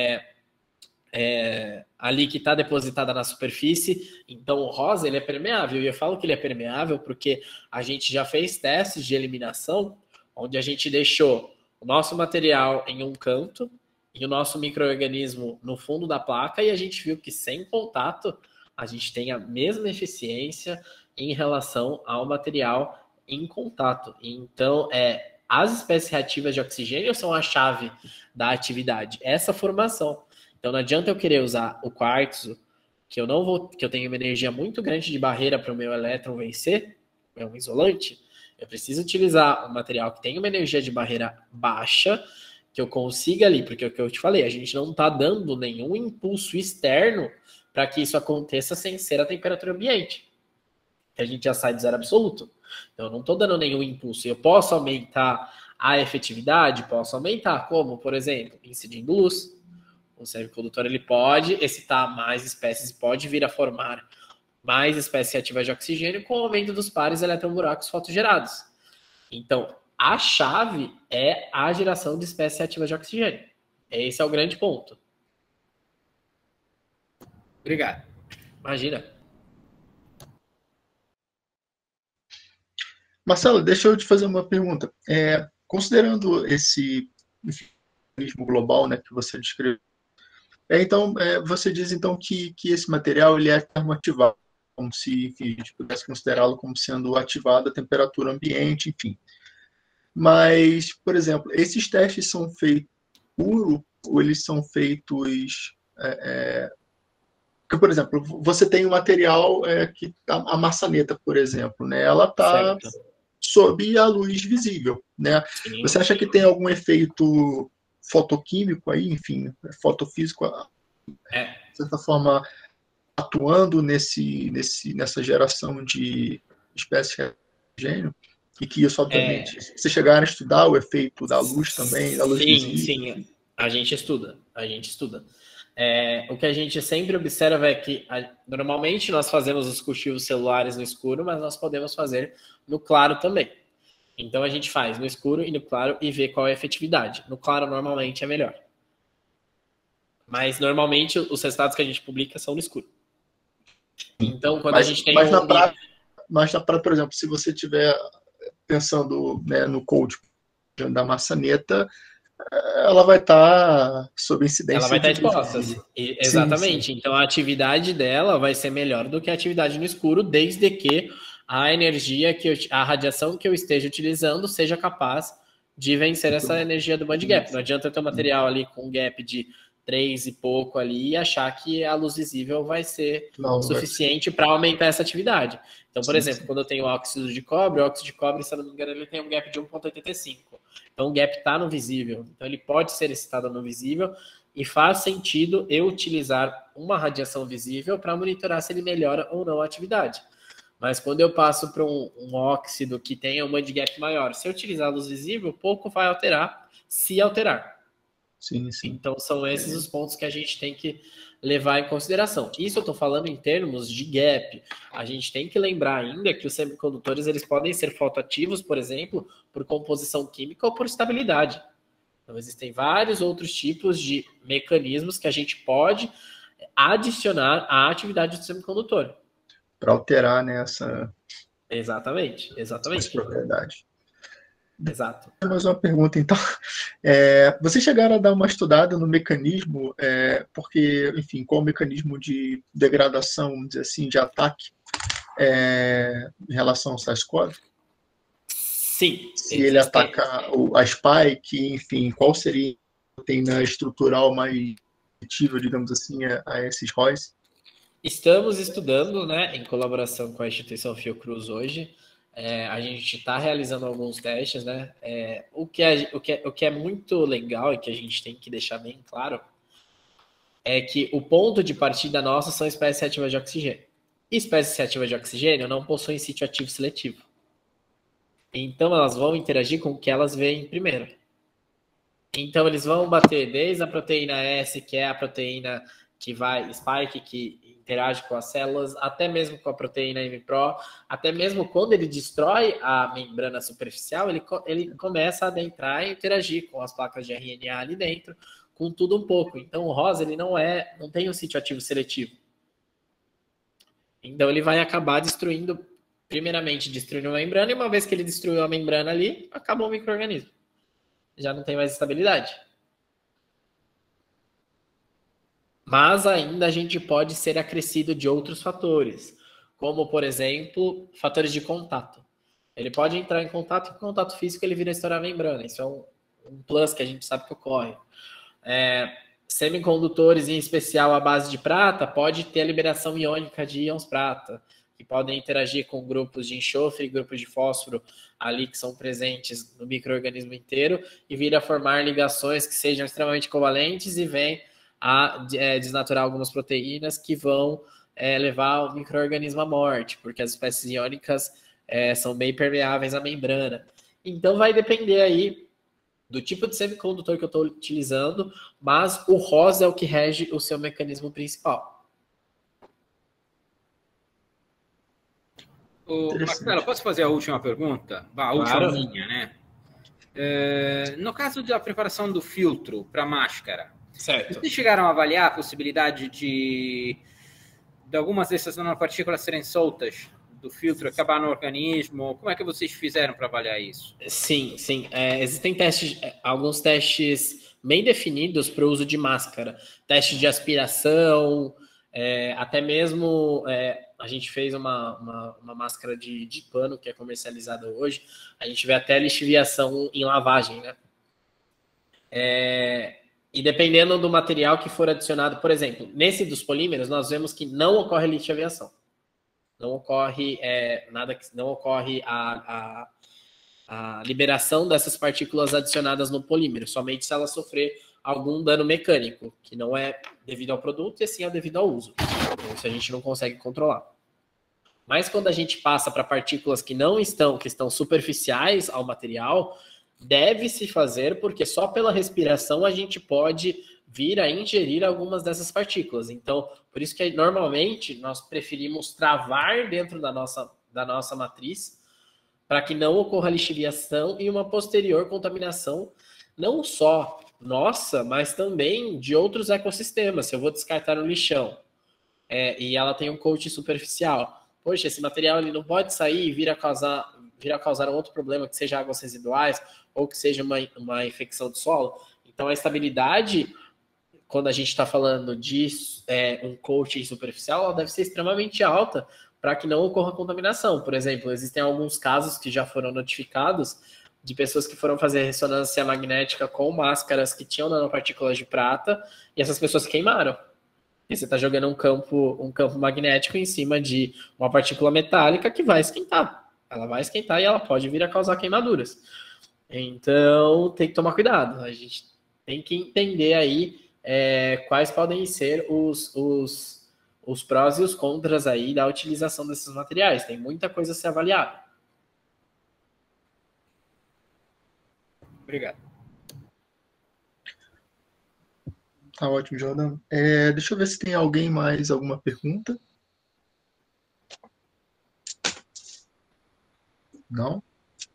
Speaker 2: ali que está depositada na superfície. Então o rosa ele é permeável, e eu falo que ele é permeável porque a gente já fez testes de eliminação onde a gente deixou o nosso material em um canto e o nosso micro-organismo no fundo da placa, e a gente viu que sem contato a gente tem a mesma eficiência em relação ao material em contato. Então, as espécies reativas de oxigênio são a chave da atividade, essa formação. Então, não adianta eu querer usar o quartzo, que eu tenho uma energia muito grande de barreira para o meu elétron vencer, é um isolante. Eu preciso utilizar um material que tem uma energia de barreira baixa, que eu consiga ali, porque é o que eu te falei, a gente não está dando nenhum impulso externo para que isso aconteça sem ser a temperatura ambiente. A gente já sai do zero absoluto. Então, eu não estou dando nenhum impulso. Eu posso aumentar a efetividade? Posso aumentar. Como, por exemplo, incidindo luz. O semicondutor ele pode excitar mais espécies, pode vir a formar mais espécies ativas de oxigênio com o aumento dos pares eletron-buracos fotogerados. Então, a chave é a geração de espécies ativas de oxigênio. Esse é o grande ponto. Obrigado. Imagina.
Speaker 1: Marcelo, deixa eu te fazer uma pergunta. Considerando esse mecanismo global, né, que você descreveu, então, você diz então que esse material ele é termoativado, como se, enfim, a gente pudesse considerá-lo como sendo ativado a temperatura ambiente, enfim. Mas, por exemplo, esses testes são feitos puro ou eles são feitos... Porque, por exemplo, você tem um material que a maçaneta, por exemplo, né? Ela está sob a luz visível, né? Sim. Você acha que tem algum efeito fotoquímico aí, enfim, fotofísico, de certa forma, atuando nessa geração de espécies de oxigênio? E que isso, obviamente, vocês chegaram a estudar o efeito da luz também, da luz visível?
Speaker 2: Sim, a gente estuda. O que a gente sempre observa é que, normalmente, nós fazemos os cultivos celulares no escuro, mas nós podemos fazer no claro também. Então, a gente faz no escuro e no claro e vê qual é a efetividade. No claro, normalmente, é melhor. Mas, normalmente, os resultados que a gente publica são no escuro. Então, quando a gente tem...
Speaker 1: Mas na prática, por exemplo, se você estiver pensando, né, no code da maçaneta, ela vai estar sob incidência.
Speaker 2: Ela vai estar exposta. Exatamente. Sim. Então, a atividade dela vai ser melhor do que a atividade no escuro, desde que a energia, a radiação que eu esteja utilizando seja capaz de vencer essa energia do band gap. Não adianta eu ter um material ali com um gap de 3 e pouco ali e achar que a luz visível vai ser suficiente para aumentar essa atividade. Então, por exemplo, quando eu tenho óxido de cobre, se eu não me engano, ele tem um gap de 1,85. Então, o gap está no visível. Então, ele pode ser excitado no visível e faz sentido eu utilizar uma radiação visível para monitorar se ele melhora ou não a atividade. Mas quando eu passo para um óxido que tenha uma gap maior, se eu utilizar a luz visível, pouco vai alterar, se alterar.
Speaker 1: Sim, sim.
Speaker 2: Então, são esses os pontos que a gente tem que levar em consideração. Isso eu estou falando em termos de gap. A gente tem que lembrar ainda que os semicondutores eles podem ser fotoativos, por exemplo, por composição química ou por estabilidade. Então, existem vários outros tipos de mecanismos que a gente pode adicionar à atividade do semicondutor.
Speaker 1: Para alterar, né, essa
Speaker 2: Exatamente.
Speaker 1: propriedade.
Speaker 2: Exato.
Speaker 1: Mais uma pergunta, então. Vocês chegaram a dar uma estudada no mecanismo, porque, enfim, qual o mecanismo de degradação, vamos dizer assim, de ataque em relação ao SARS-CoV?
Speaker 2: Sim.
Speaker 1: Se ele ataca a spike, enfim, qual seria a proteína estrutural mais efetiva, digamos assim, a esses ROIs?
Speaker 2: Estamos estudando, né, em colaboração com a instituição Fiocruz hoje. A gente está realizando alguns testes, né? O que é muito legal e que a gente tem que deixar bem claro é que o ponto de partida nossa são espécies reativas de oxigênio. Espécies reativas de oxigênio não possuem sítio ativo seletivo. Então, elas vão interagir com o que elas veem primeiro. Então, eles vão bater desde a proteína S, que é a proteína que vai, spike, que interage com as células, até mesmo com a proteína MPRO, até mesmo quando ele destrói a membrana superficial, ele começa a adentrar e interagir com as placas de RNA ali dentro, com tudo um pouco. Então, o rosa, ele não tem um sítio ativo seletivo. Então, ele vai acabar primeiramente destruindo a membrana, e uma vez que ele destruiu a membrana ali, acabou o micro-organismo. Já não tem mais estabilidade. Mas ainda a gente pode ser acrescido de outros fatores, como, por exemplo, fatores de contato. Ele pode entrar em contato físico, ele vira estourar a membrana. Isso é um plus que a gente sabe que ocorre. Semicondutores, em especial a base de prata, pode ter a liberação iônica de íons prata, que podem interagir com grupos de enxofre e grupos de fósforo ali que são presentes no micro-organismo inteiro e vir a formar ligações que sejam extremamente covalentes e vêm a desnaturar algumas proteínas que vão levar o micro-organismo à morte, porque as espécies iônicas são bem permeáveis à membrana. Então vai depender aí do tipo de semicondutor que eu estou utilizando, mas o rosa é o que rege o seu mecanismo principal.
Speaker 8: Marcelo, posso fazer a última pergunta? A última minha, né? No caso da preparação do filtro para máscara,
Speaker 2: certo.
Speaker 8: Vocês chegaram a avaliar a possibilidade de algumas dessas nanopartículas serem soltas do filtro, acabar no organismo? Como é que vocês fizeram para avaliar isso?
Speaker 2: Sim. Existem alguns testes bem definidos para o uso de máscara. Teste de aspiração, até mesmo a gente fez uma máscara de pano que é comercializada hoje. A gente vê até lixiviação em lavagem, né? E dependendo do material que for adicionado, por exemplo, nesse dos polímeros, nós vemos que não ocorre lixiviação. Não ocorre não ocorre a liberação dessas partículas adicionadas no polímero, somente se ela sofrer algum dano mecânico, que não é devido ao produto, e sim é devido ao uso. Então, isso a gente não consegue controlar. Mas quando a gente passa para partículas que estão superficiais ao material, deve-se fazer, porque só pela respiração a gente pode vir a ingerir algumas dessas partículas. Então, por isso que normalmente nós preferimos travar dentro da nossa matriz, para que não ocorra lixiviação e uma posterior contaminação, não só nossa, mas também de outros ecossistemas. Se eu vou descartar um lixão e ela tem um coating superficial, poxa, esse material ele não pode sair e vir a causar um outro problema, que seja águas residuais ou que seja uma infecção do solo. Então, a estabilidade, quando a gente está falando de um coating superficial, ela deve ser extremamente alta para que não ocorra contaminação. Por exemplo, existem alguns casos que já foram notificados de pessoas que foram fazer ressonância magnética com máscaras que tinham nanopartículas de prata e essas pessoas queimaram. E você está jogando um campo magnético em cima de uma partícula metálica que vai esquentar. Ela vai esquentar e ela pode vir a causar queimaduras. Então, tem que tomar cuidado. A gente tem que entender aí quais podem ser os os prós e os contras aí da utilização desses materiais. Tem muita coisa a ser avaliada. Obrigado.
Speaker 1: Tá ótimo, Jordan. Deixa eu ver se tem alguém mais, alguma pergunta. Não?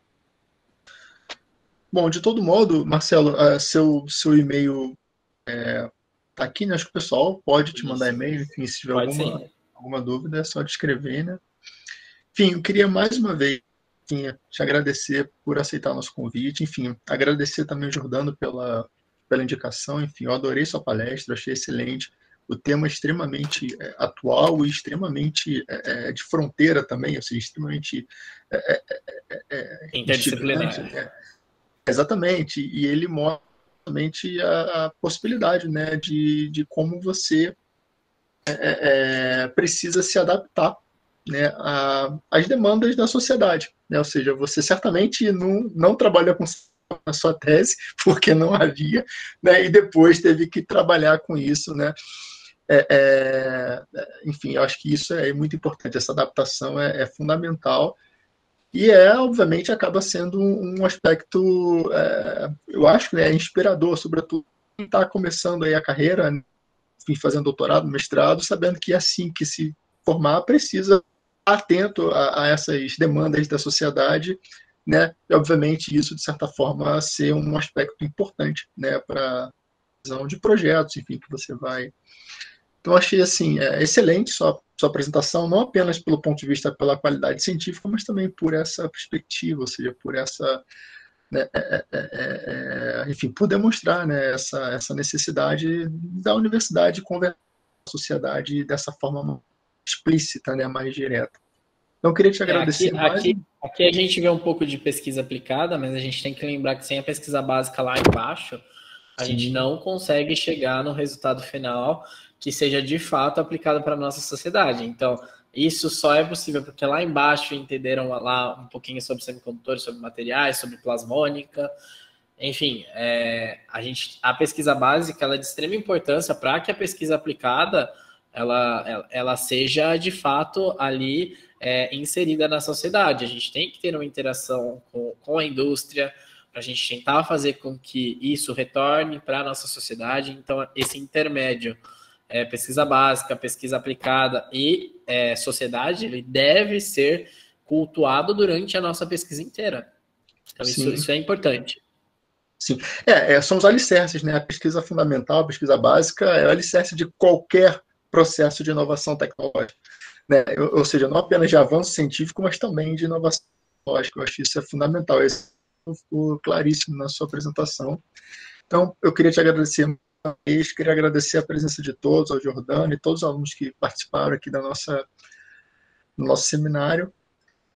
Speaker 1: Bom, de todo modo, Marcelo, seu e-mail tá aqui, né? Acho que o pessoal pode te mandar e-mail, enfim, se tiver alguma dúvida, é só te escrever, né? Enfim, eu queria mais uma vez te agradecer por aceitar o nosso convite, enfim, agradecer também ao Jordano pela indicação, enfim, eu adorei sua palestra, achei excelente, o tema é extremamente atual e extremamente de fronteira também, ou seja, extremamente
Speaker 2: interdisciplinar.
Speaker 1: Exatamente, e ele mostra exatamente a possibilidade, né, de como você precisa se adaptar, né, às demandas da sociedade, né? Ou seja, você certamente não trabalhou com a sua tese, porque não havia, né, e depois teve que trabalhar com isso, né? Enfim, eu acho que isso é muito importante, essa adaptação é fundamental, e obviamente, acaba sendo um aspecto, eu acho, né, inspirador, sobretudo quem está começando aí a carreira, enfim, fazendo doutorado, mestrado, sabendo que assim que se formar, precisa estar atento a essas demandas da sociedade, né, e obviamente isso, de certa forma, ser um aspecto importante, né, para a visão de projetos, enfim, que você vai... Então, achei assim, excelente sua apresentação, não apenas pelo ponto de vista pela qualidade científica, mas também por essa perspectiva, ou seja, por essa, né, enfim, por demonstrar, né, essa necessidade da universidade conversar com a sociedade dessa forma explícita, né, mais direta. Então, eu queria te agradecer mais.
Speaker 2: Aqui a gente vê um pouco de pesquisa aplicada, mas a gente tem que lembrar que sem a pesquisa básica lá embaixo, a gente não consegue chegar no resultado final que seja de fato aplicado para a nossa sociedade. Então, isso só é possível porque lá embaixo entenderam lá um pouquinho sobre semicondutores, sobre materiais, sobre plasmônica. Enfim, a pesquisa básica ela é de extrema importância para que a pesquisa aplicada ela seja de fato ali inserida na sociedade. A gente tem que ter uma interação com a indústria, para a gente tentar fazer com que isso retorne para a nossa sociedade. Então, esse intermédio, pesquisa básica, pesquisa aplicada e sociedade, ele deve ser cultuado durante a nossa pesquisa inteira. Então, isso é importante.
Speaker 1: Sim, são os alicerces, né? A pesquisa fundamental, a pesquisa básica é o alicerce de qualquer processo de inovação tecnológica, né? Ou seja, não apenas de avanço científico, mas também de inovação tecnológica. Eu acho que isso é fundamental. Isso ficou claríssimo na sua apresentação. Então, eu queria te agradecer uma vez, queria agradecer a presença de todos, ao Jordano e todos os alunos que participaram aqui no nosso seminário.